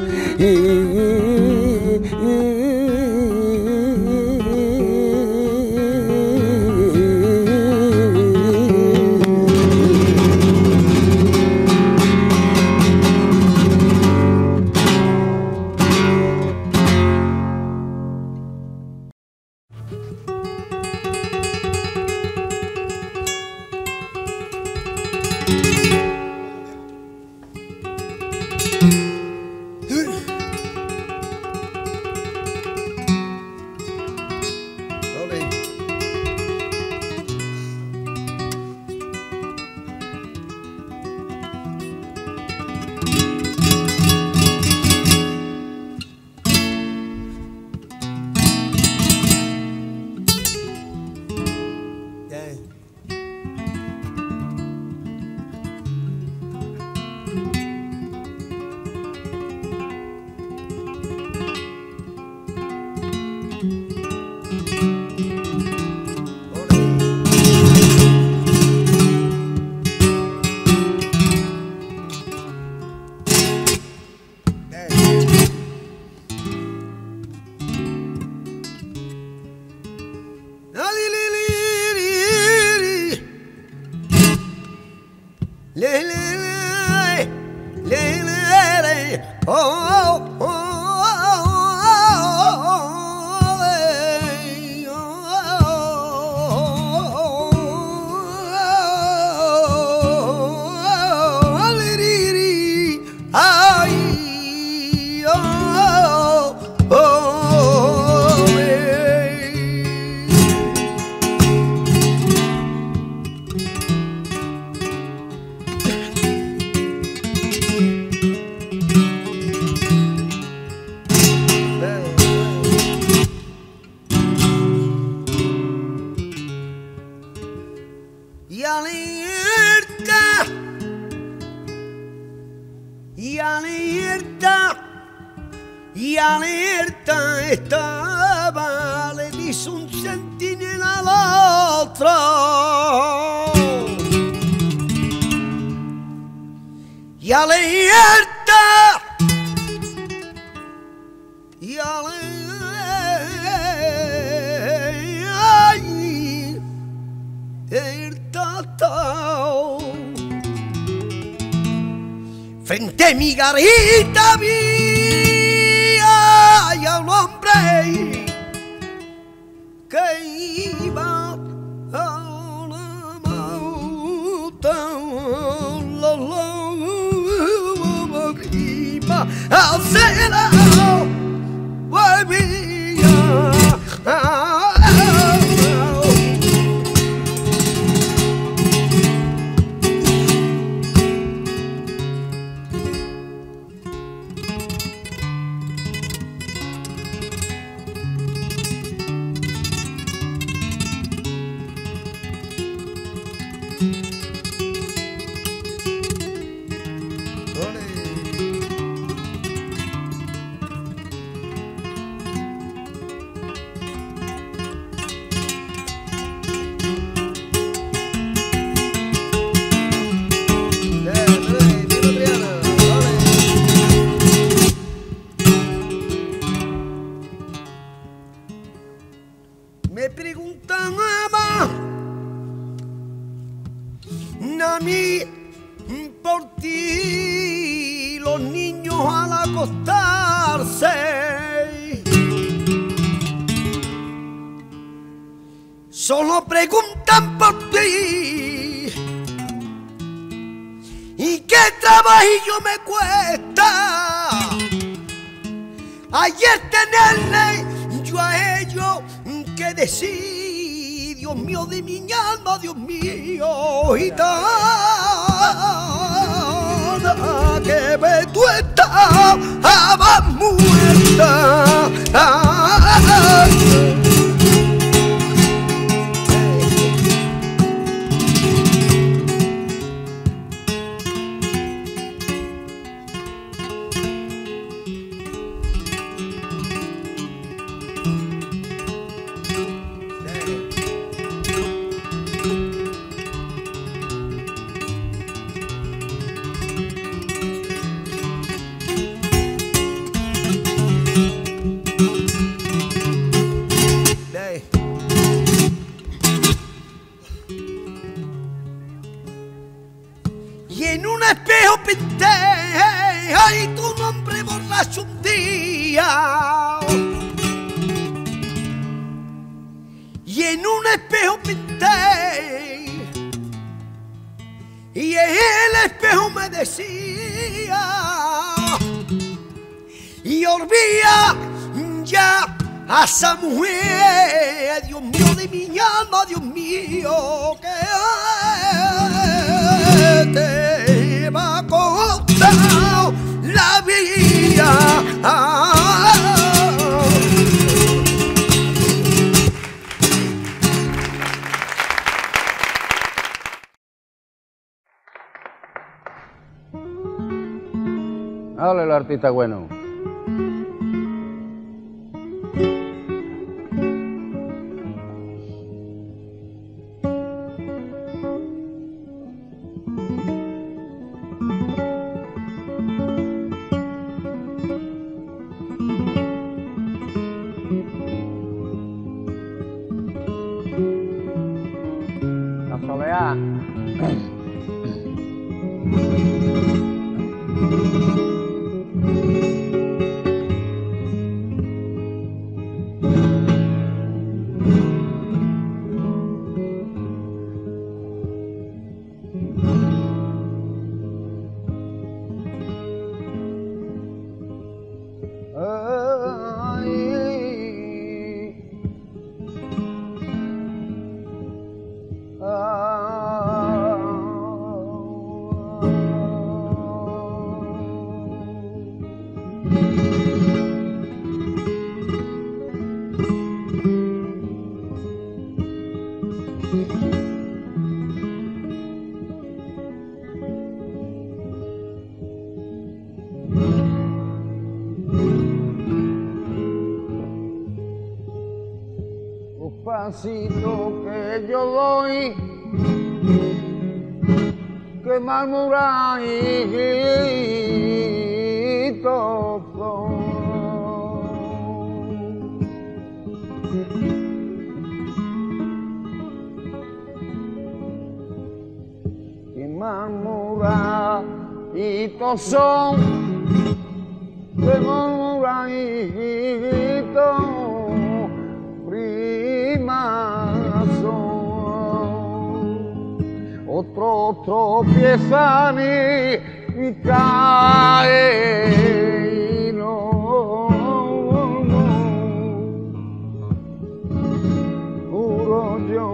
y alerta, y alerta, y alerta estaba, le dice un centinela al otro. Y alerta, y alerta, frente a mi garita vi a un hombre que iba a la montaña, iba a hacer la me preguntaba a mí por ti los niños al acostarse solo preguntan por ti y qué trabajillo me cuesta ayer tenerle yo a ellos que decir, Dios mío de mi alma, Dios mío, gitana, que ve tú estabas muerta. hace un día y en un espejo pinté y el espejo me decía y olvida ya a esa mujer, Dios mío de mi alma, Dios mío, que te va a costar la vida. Dale, el artista bueno. La soleá. Pasito que yo doy, que murmuradito son. Que murmuradito son, que murmuradito otro tropiezan y, y cae y no, no, juro yo.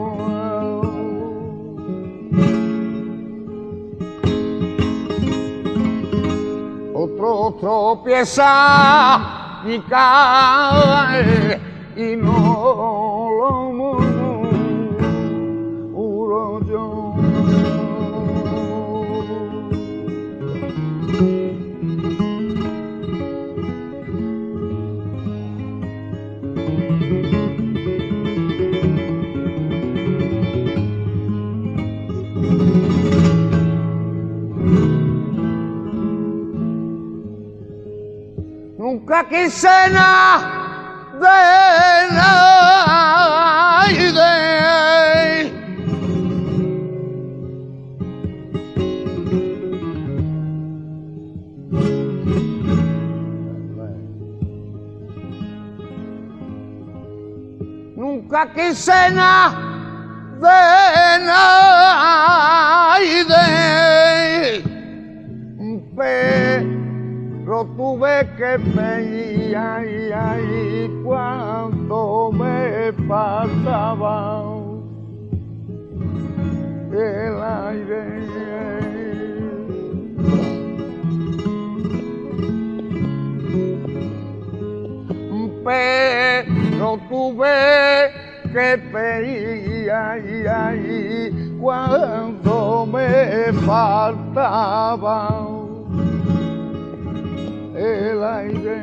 Otro tropieza y cae y no lo juro yo. Nunca quise nada de nadie, nunca quise nada de nadie, pero tuve que pedir ay, ay, cuando me faltaba el aire. Pero tuve que pedir ay, ay, cuando me faltaba el aire.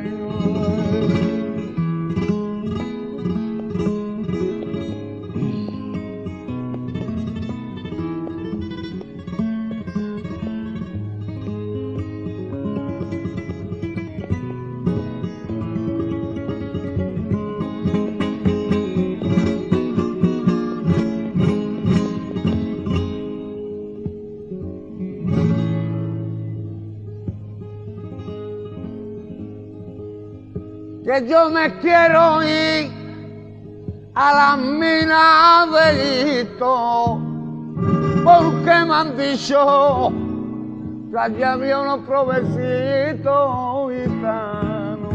que yo me quiero ir a la mina de Hito, porque me han dicho que allí había unos provecitos gitanos.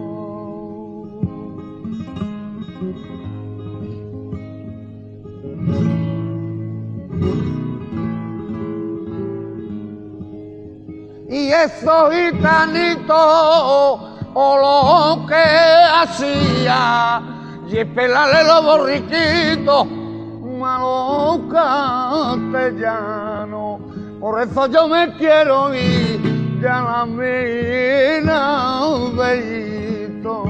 Y esos gitanitos, o lo que hacía, y es pelarle los borriquitos a los castellanos. Por eso yo me quiero ir de a la mina de Hito.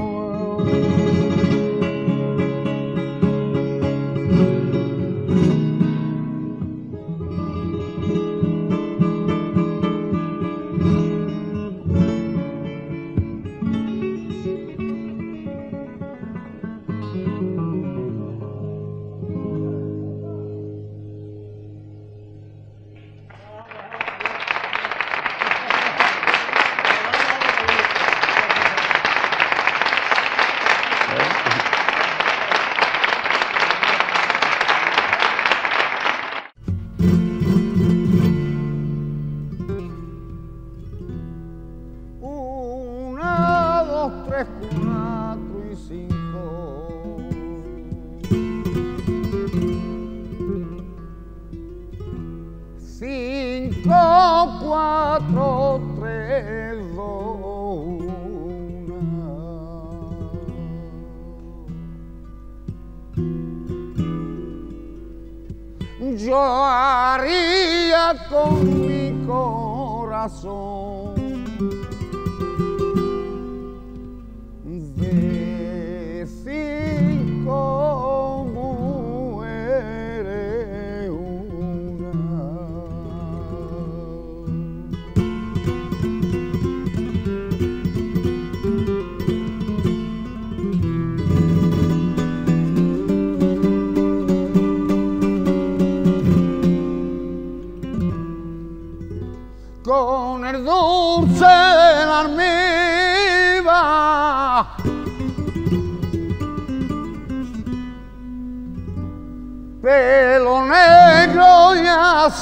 Cuatro, tres, dos, una. Yo haría con mi corazón de cinco mujeres una. Con el dulce de la almíbar pelo negro y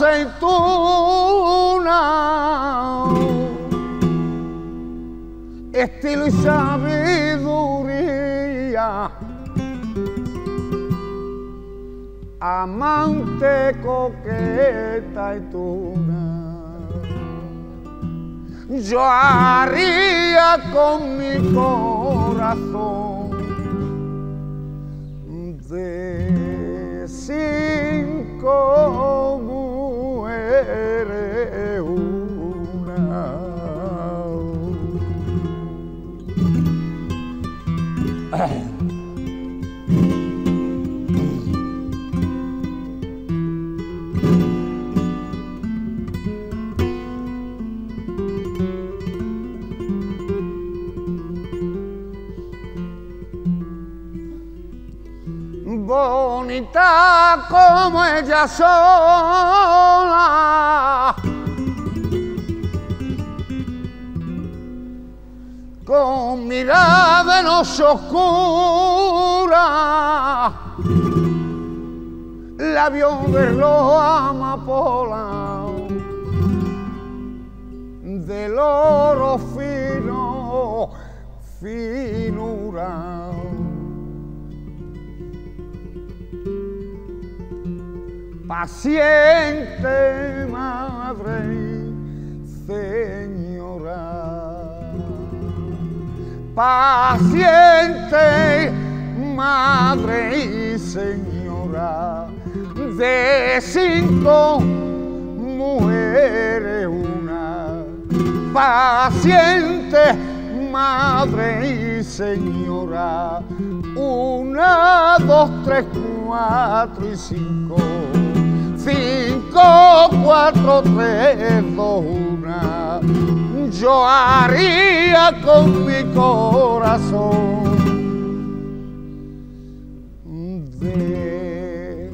aceituna, estilo y sabiduría, amante, coqueta y tuna. Yo haría con mi corazón de cinco mujeres una. Bonita como ella sola, con mirada de noche oscura, labios de los amapola, del oro fino, finura. Paciente madre y señora, paciente madre y señora, de cinco mujeres una. Paciente madre y señora, una, dos, tres, cuatro y cinco. Cinco, cuatro, tres, dos, una. Yo haría con mi corazón de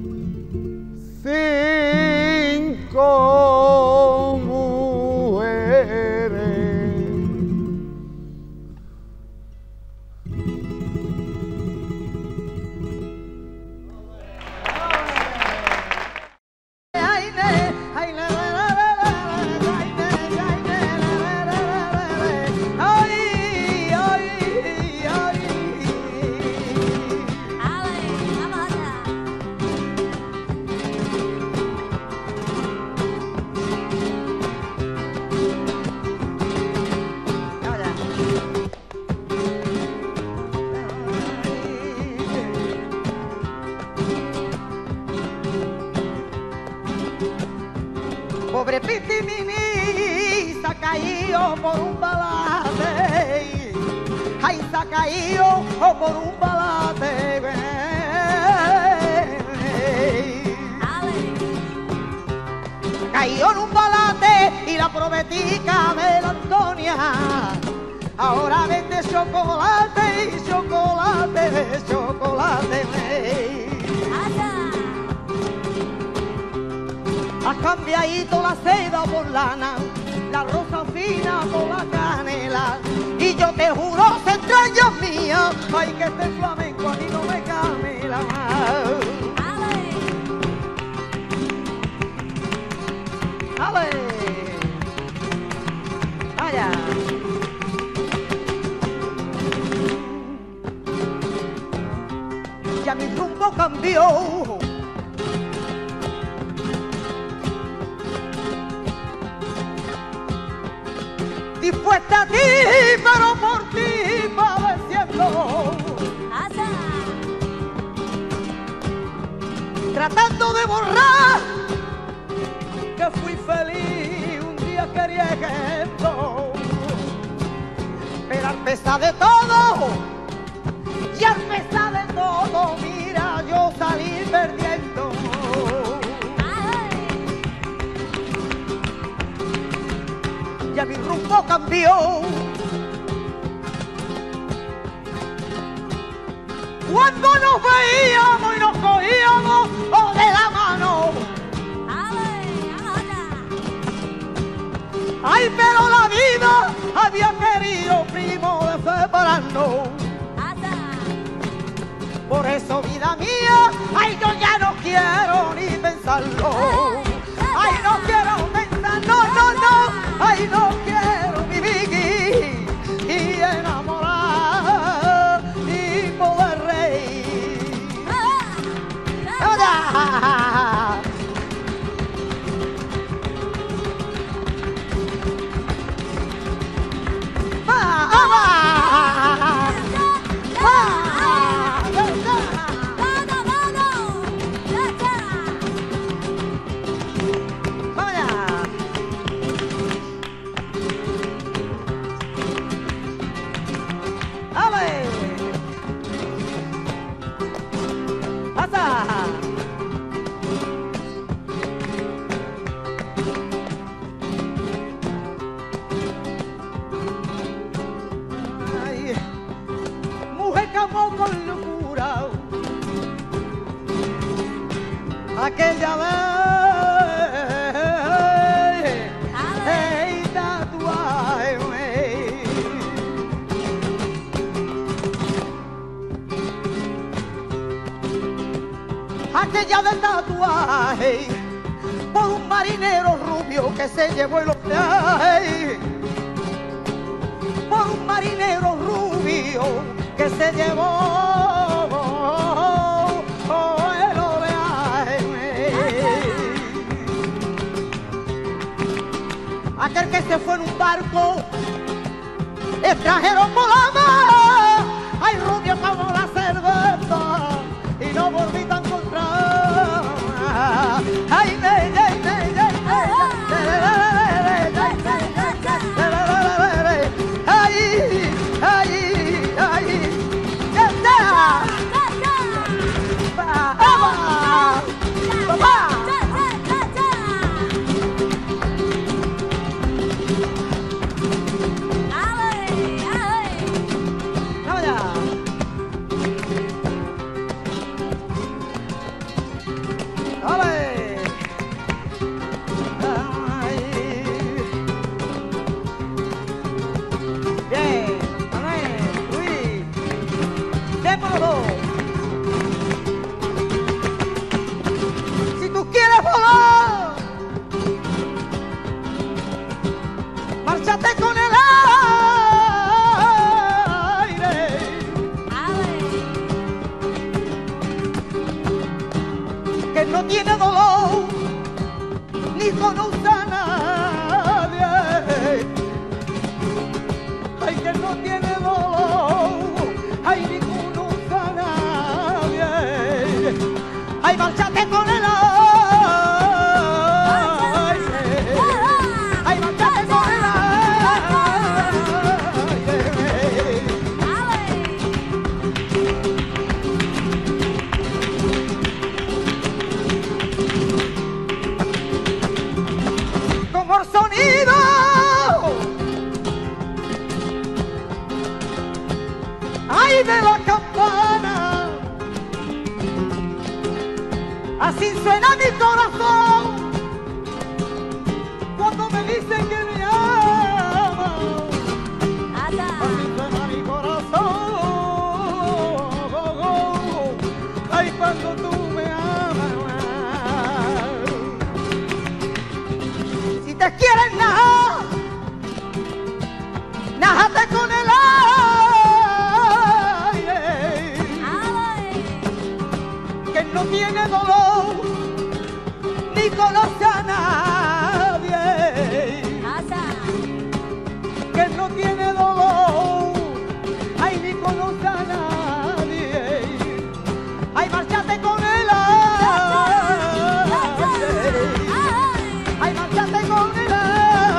cinco mujeres pitimini se ha caído por un balate, ay, se ha caído por un balate, cayó en un balate y la probetica de la Antonia ahora vende chocolate y chocolate, chocolate. Ha cambiadito la seda por lana, la rosa fina por la canela, y yo te juro, entrañas mías, ay, que este flamenco a mí no me camela. ¡Ale! ¡Vaya! Ya mi rumbo cambió. Dispuesta a ti, pero por ti padeciendo. Tratando de borrar que fui feliz un día queriendo, pero al pesar de todo, y al pesar de todo, mira, yo salí perdiendo. Ya mi rumbo cambió. Cuando nos veíamos y nos cogíamos oh, de la mano. Ay, pero la vida había querido, primo, de separarnos. Por eso, vida mía, ay, yo ya no quiero ni pensarlo. Ay, no quiero pensar, no, no, no. Ay, no quiero vivir y enamorar y poder reír. ¡Hola! Con locura aquella vez hey, tatuaje aquella del tatuaje por un marinero rubio que se llevó el oleaje, por un marinero rubio que se llevó oh, el oleaje. Aquel que se fue en un barco extranjero por la mar, ay, rubio como la cerveza y no volví a encontrar. Ay, ay, ay, ay, ay, ay, ay, ay. Si tú quieres volar, márchate con el aire. Que no tiene dolor ni conoce a nadie. Ay, que no tiene dolor, ay, ni conoce a nadie. Ay, márchate con el aire. de la campana, así suena mi corazón cuando me dicen que me ama. Así suena mi corazón, ay, cuando tú me amas. Si te quieres najar, nájate con el aire, que no tiene dolor ni conoce a nadie, que no tiene dolor, ay, ni conoce a nadie, ay, márchate con el aire, ay, márchate con el aire.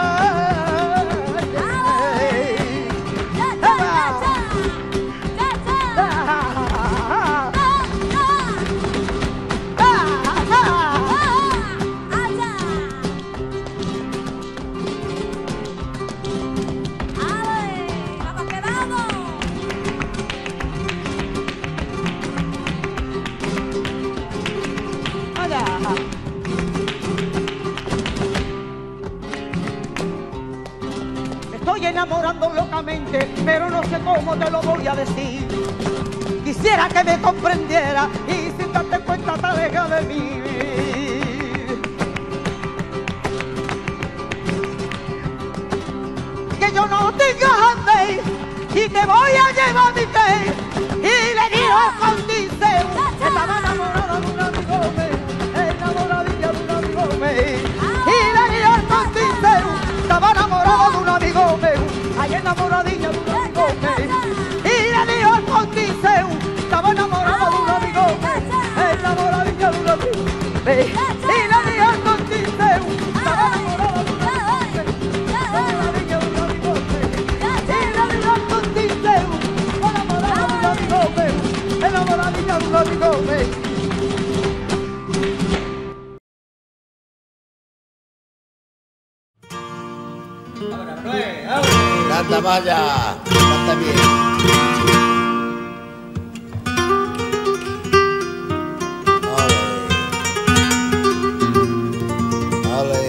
Estoy enamorando locamente, pero no sé cómo te lo voy a decir. Quisiera que me comprendiera y sin darte cuenta te aleja de mí. Que yo no tenga hambre y te voy a llevar mi té. Y le dijo con Diceu, estaba enamorada de un amigo mío, enamoradilla de un amigo mío. Y le dijo con Diceu, estaba enamorada de un amigo mío, ay, enamoradilla de un amigo mío. Y le dijo con Diceu, estaba enamorada de un amigo mío, enamoradilla de un amigo mío. Y le dijo con Diceu, estaba enamorada de un amigo mío, enamoradilla de un amigo mío. Y le dijo con Diceu, enamorada de un amigo mío, enamoradilla de un amigo mío. Canta, vaya, canta bien. Ole, ole.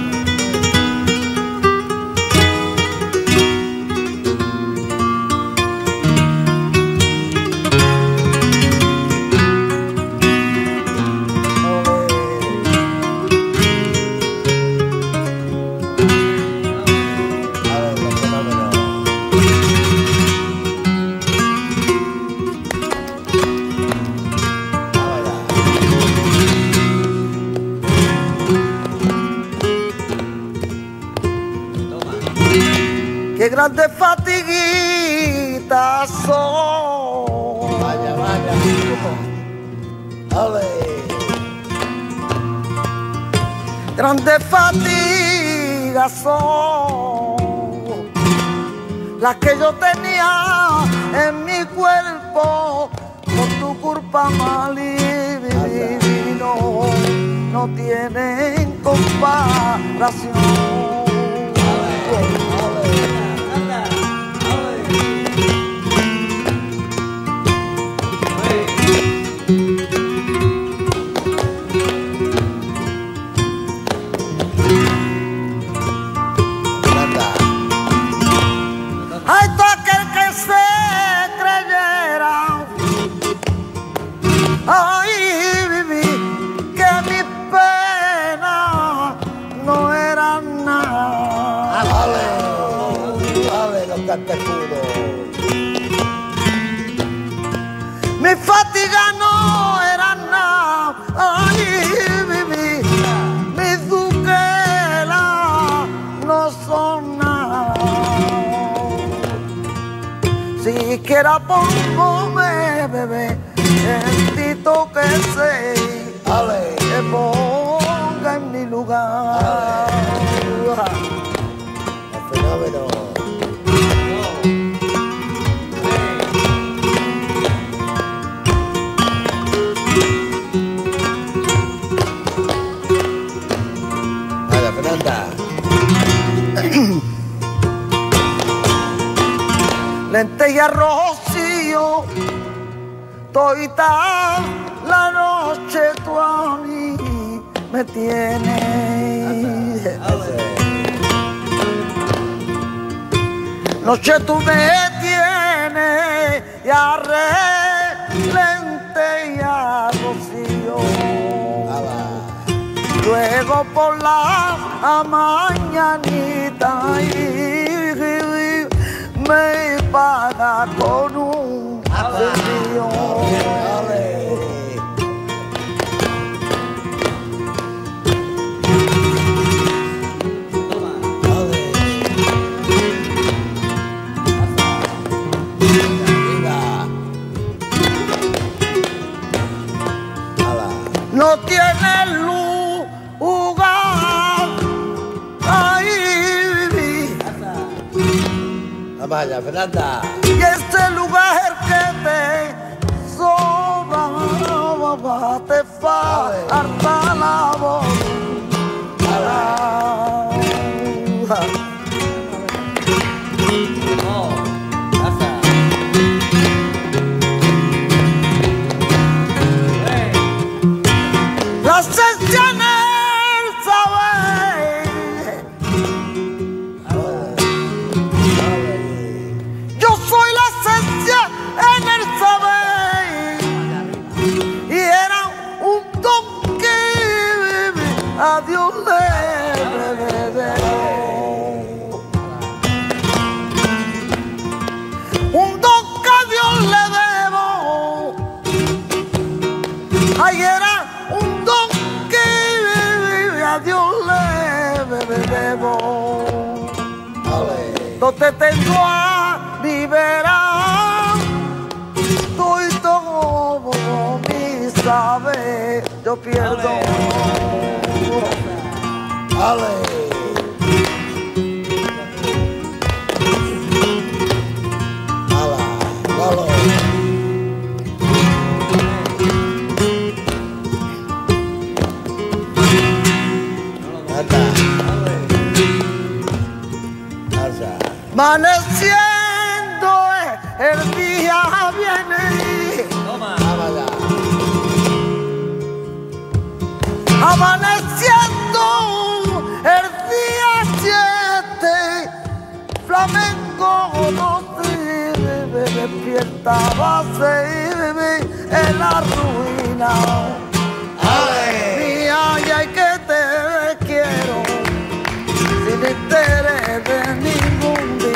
Qué grandes fatiguitas son. Vaya, vaya. Ole. Grandes fatigas son las que yo tenía en mi cuerpo por tu culpa mal y divino, no tienen comparación. Ay, todo aquel que se creyera, ay, viví, que mi pena no era nada. Ale, ale, los cantecudos. Mi fatiga no era nada, ay, viví, mis duquelas no son nada. Siquiera póngame, bebé, el tito que sé, Ale, que ponga en mi lugar. el fenómeno. Vaya, Fernanda. Lenteja rocío Toita la noche tú a mí me tienes. Noche tú me tienes y a relente y a rocío. Luego por la mañanita y me paga con un río. No tiene lugar ahí vivir. Vaya, Fernanda. Y este lugar que te sobra te falta la voz. La esencia en el saber. Yo soy la esencia en el saber. Y era un don que a Dios le debo. Un don que a Dios le debo. Ay, era un don que a Dios le debo. No te tengo a liberar, estoy todo mi saber, yo pierdo. Ale. Ala, Lolo. Amaneciendo el día viene. Amaneciendo el día siete, flamenco no sirve, despierta base en la ruina. Mía, y hay que te quiero sin interés de ningún día.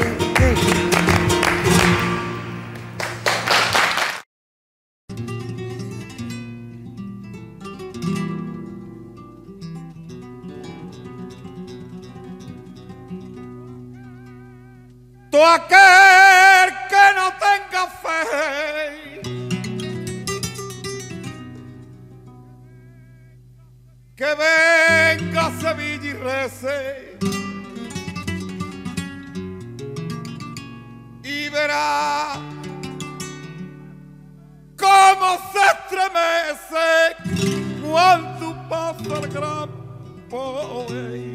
Todo aquel que no tenga fe, que venga a Sevilla y rece, y verá cómo se estremece cuando pasa el gran poder.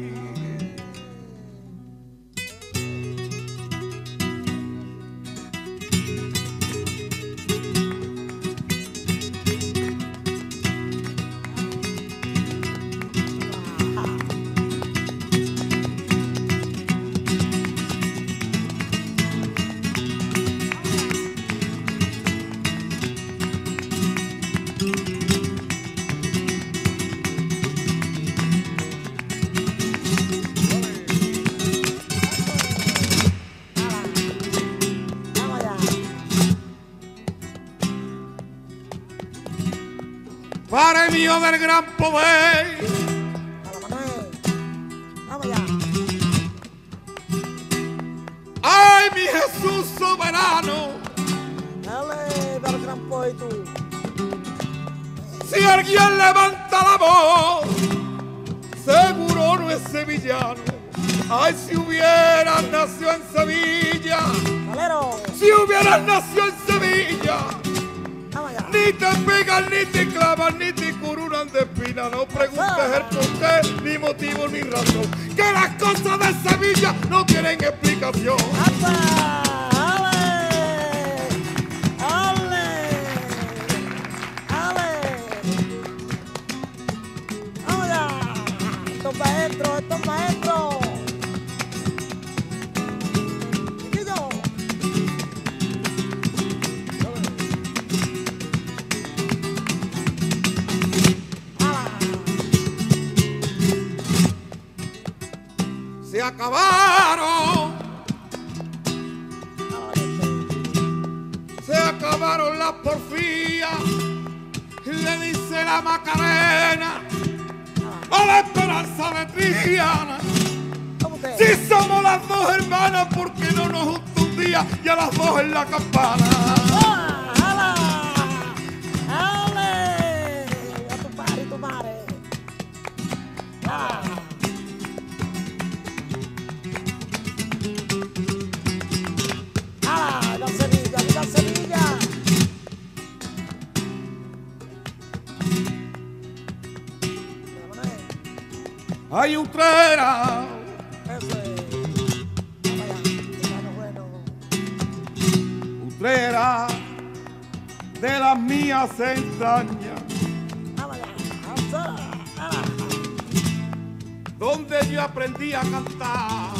Premio del gran poder. Ay, mi Jesús soberano. Dale, dale gran poder tú. Si alguien levanta la voz, seguro no es sevillano. Ay, si hubieras nacido en Sevilla, Valero. si hubieras nacido en Sevilla, ni te pegan, ni te clavan, ni te cururan de espina. No preguntes el por qué, ni motivo, ni razón. Que las cosas de Sevilla no tienen explicación. ¡Ale! ¡Ale! acabaron, se acabaron las porfías, le dice la Macarena a la Esperanza de Triana. Si somos las dos hermanas, ¿por qué no nos junta un día y a las dos en la campana? Hay Utrera, Utrera de las mías entrañas, donde yo aprendí a cantar,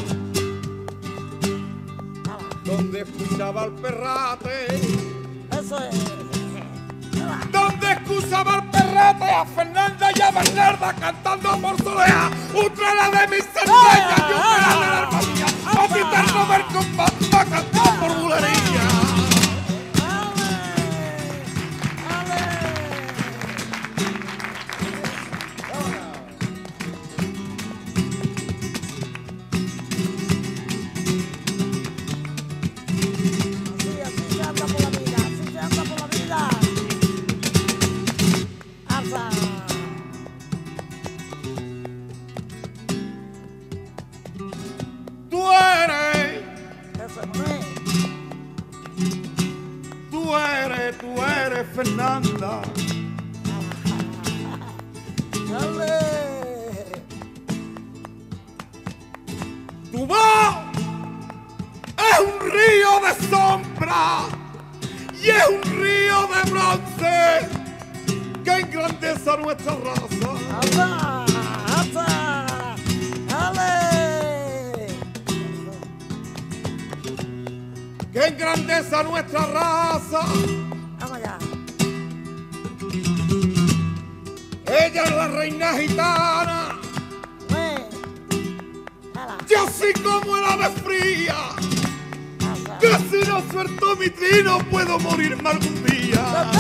donde escuchaba al perrate, donde escuchaba al perrate, a Fernanda y a Bernarda cantando por Solea, Utrera de mis entrañas y Utrera de la alma mía, pa' quitarnos del compás, pa' cantar por bulería. Fernanda, tu voz es un río de sombra y es un río de bronce que engrandece a nuestra raza. ¡Ata! ¡Ata! ¡Ale! Que engrandece a nuestra raza. Ella es la reina gitana, yo soy como el ave fría, que si no suelto mi trino puedo morirme algún día.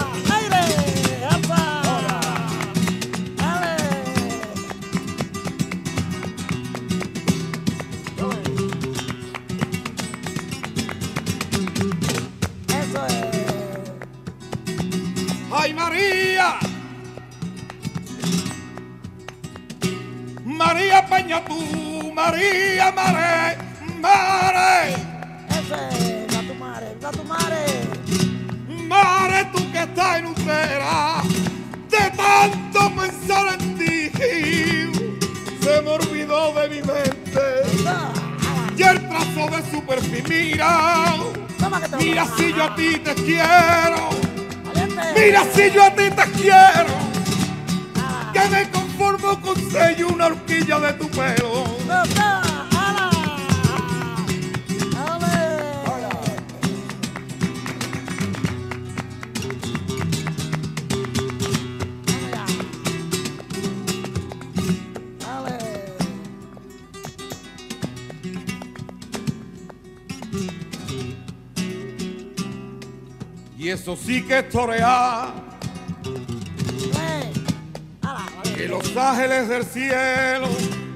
¡Ay, María! María Peña tú, María Mare, Mare. Ese, la tu mare, la tu mare. Mare, tú que estás en Utrera, de tanto pensar en ti, se me olvidó de mi mente. Y el trazo de su perfil, mira, mira si yo a ti te quiero, mira si yo a ti te quiero, que me conformo con sello una horquilla de tu pelo. Y eso sí que es torear, que los ángeles del cielo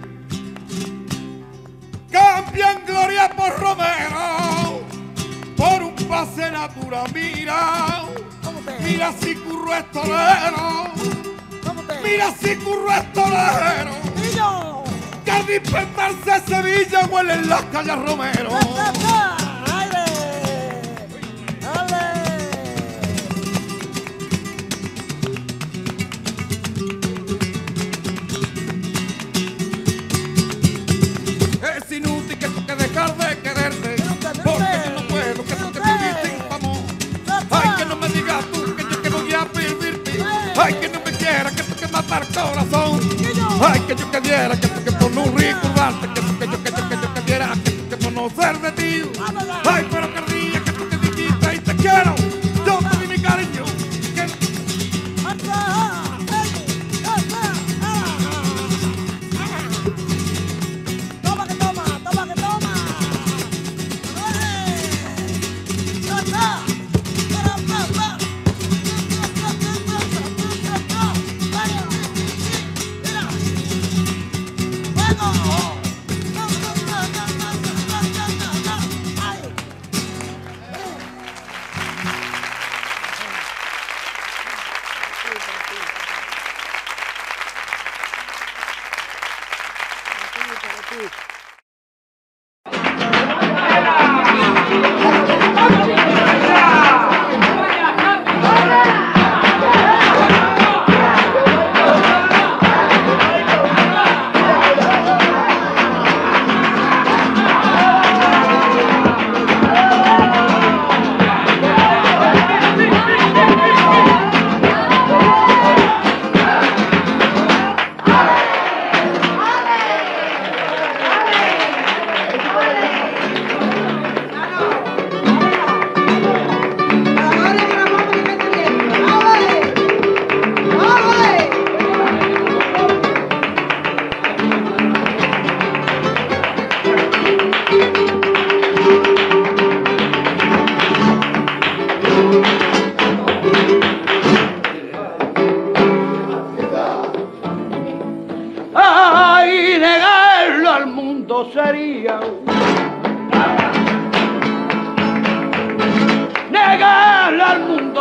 cambian gloria por Romero, por un pase natural. Mira, mira si Curro es torero, mira si Curro es torero, que al despertarse Sevilla huele en las calles Romero. De quererte, porque yo no puedo que tú te viviste infamo. Ay, que no me digas tú que yo que voy a vivirte. Ay, que no me quiera que tú que matar corazón. Ay, que yo quisiera que tú que por no recordarte, que tú que yo que yo que yo quisiera que tú que conocer de ti. Ay, pero que ría que tú que dijiste y te quiero. Yo te di mi cariño. Que... Toma que toma.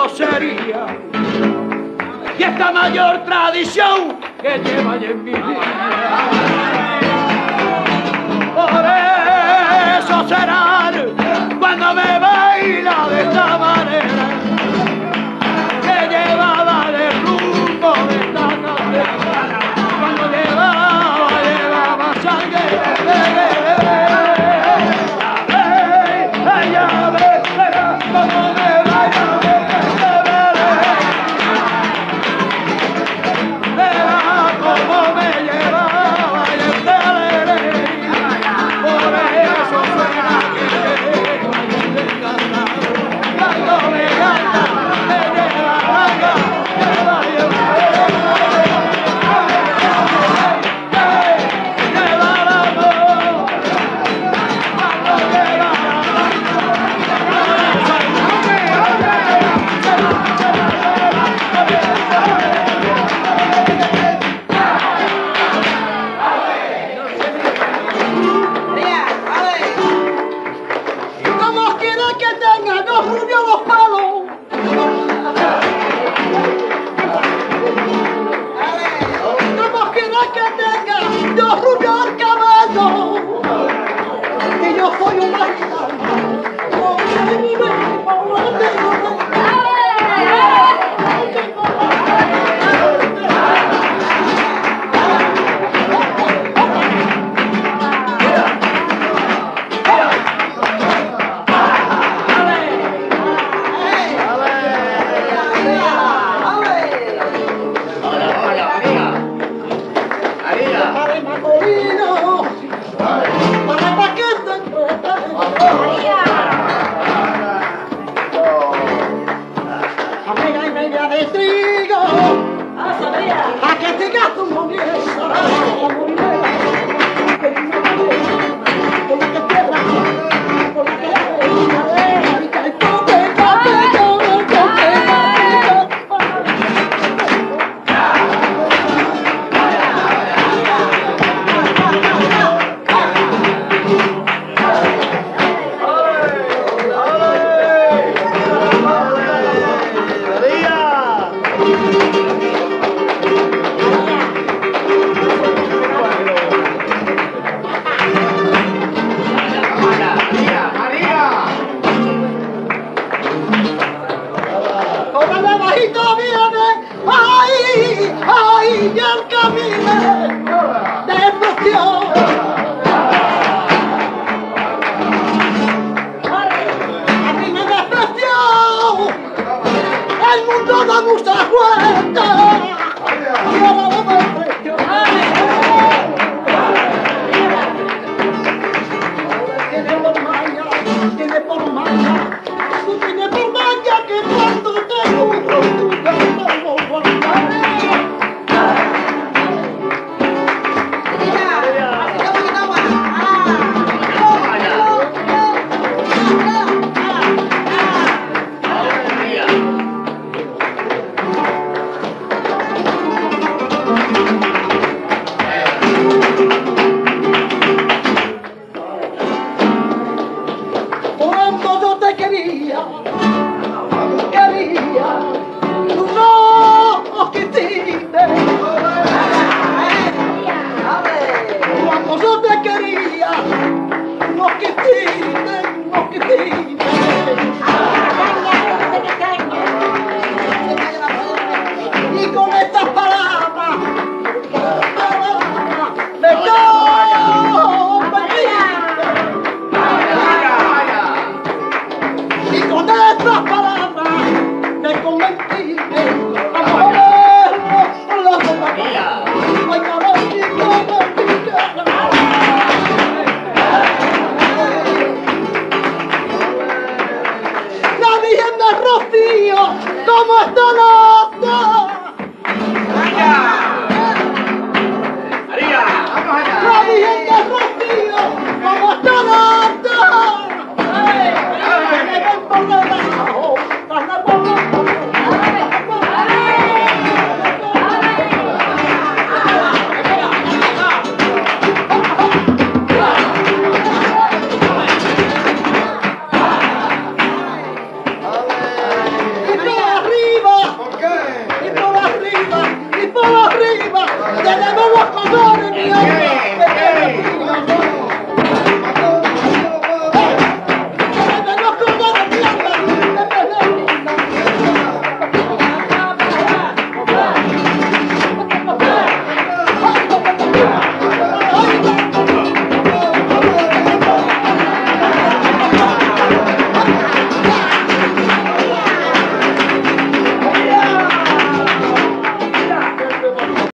sería. Y esta mayor tradición que lleva ya en mi vida. Por eso será cuando me baila de esta manera, que llevaba de rumbo de esta canción, cuando llevaba, llevaba sangre. Ella verá cómo me baila de esta manera, verá cómo me llevaba y esta alegría. Por eso suena que cuando me canta, me lleva la cara, me va a llevar. ¡Loco, no!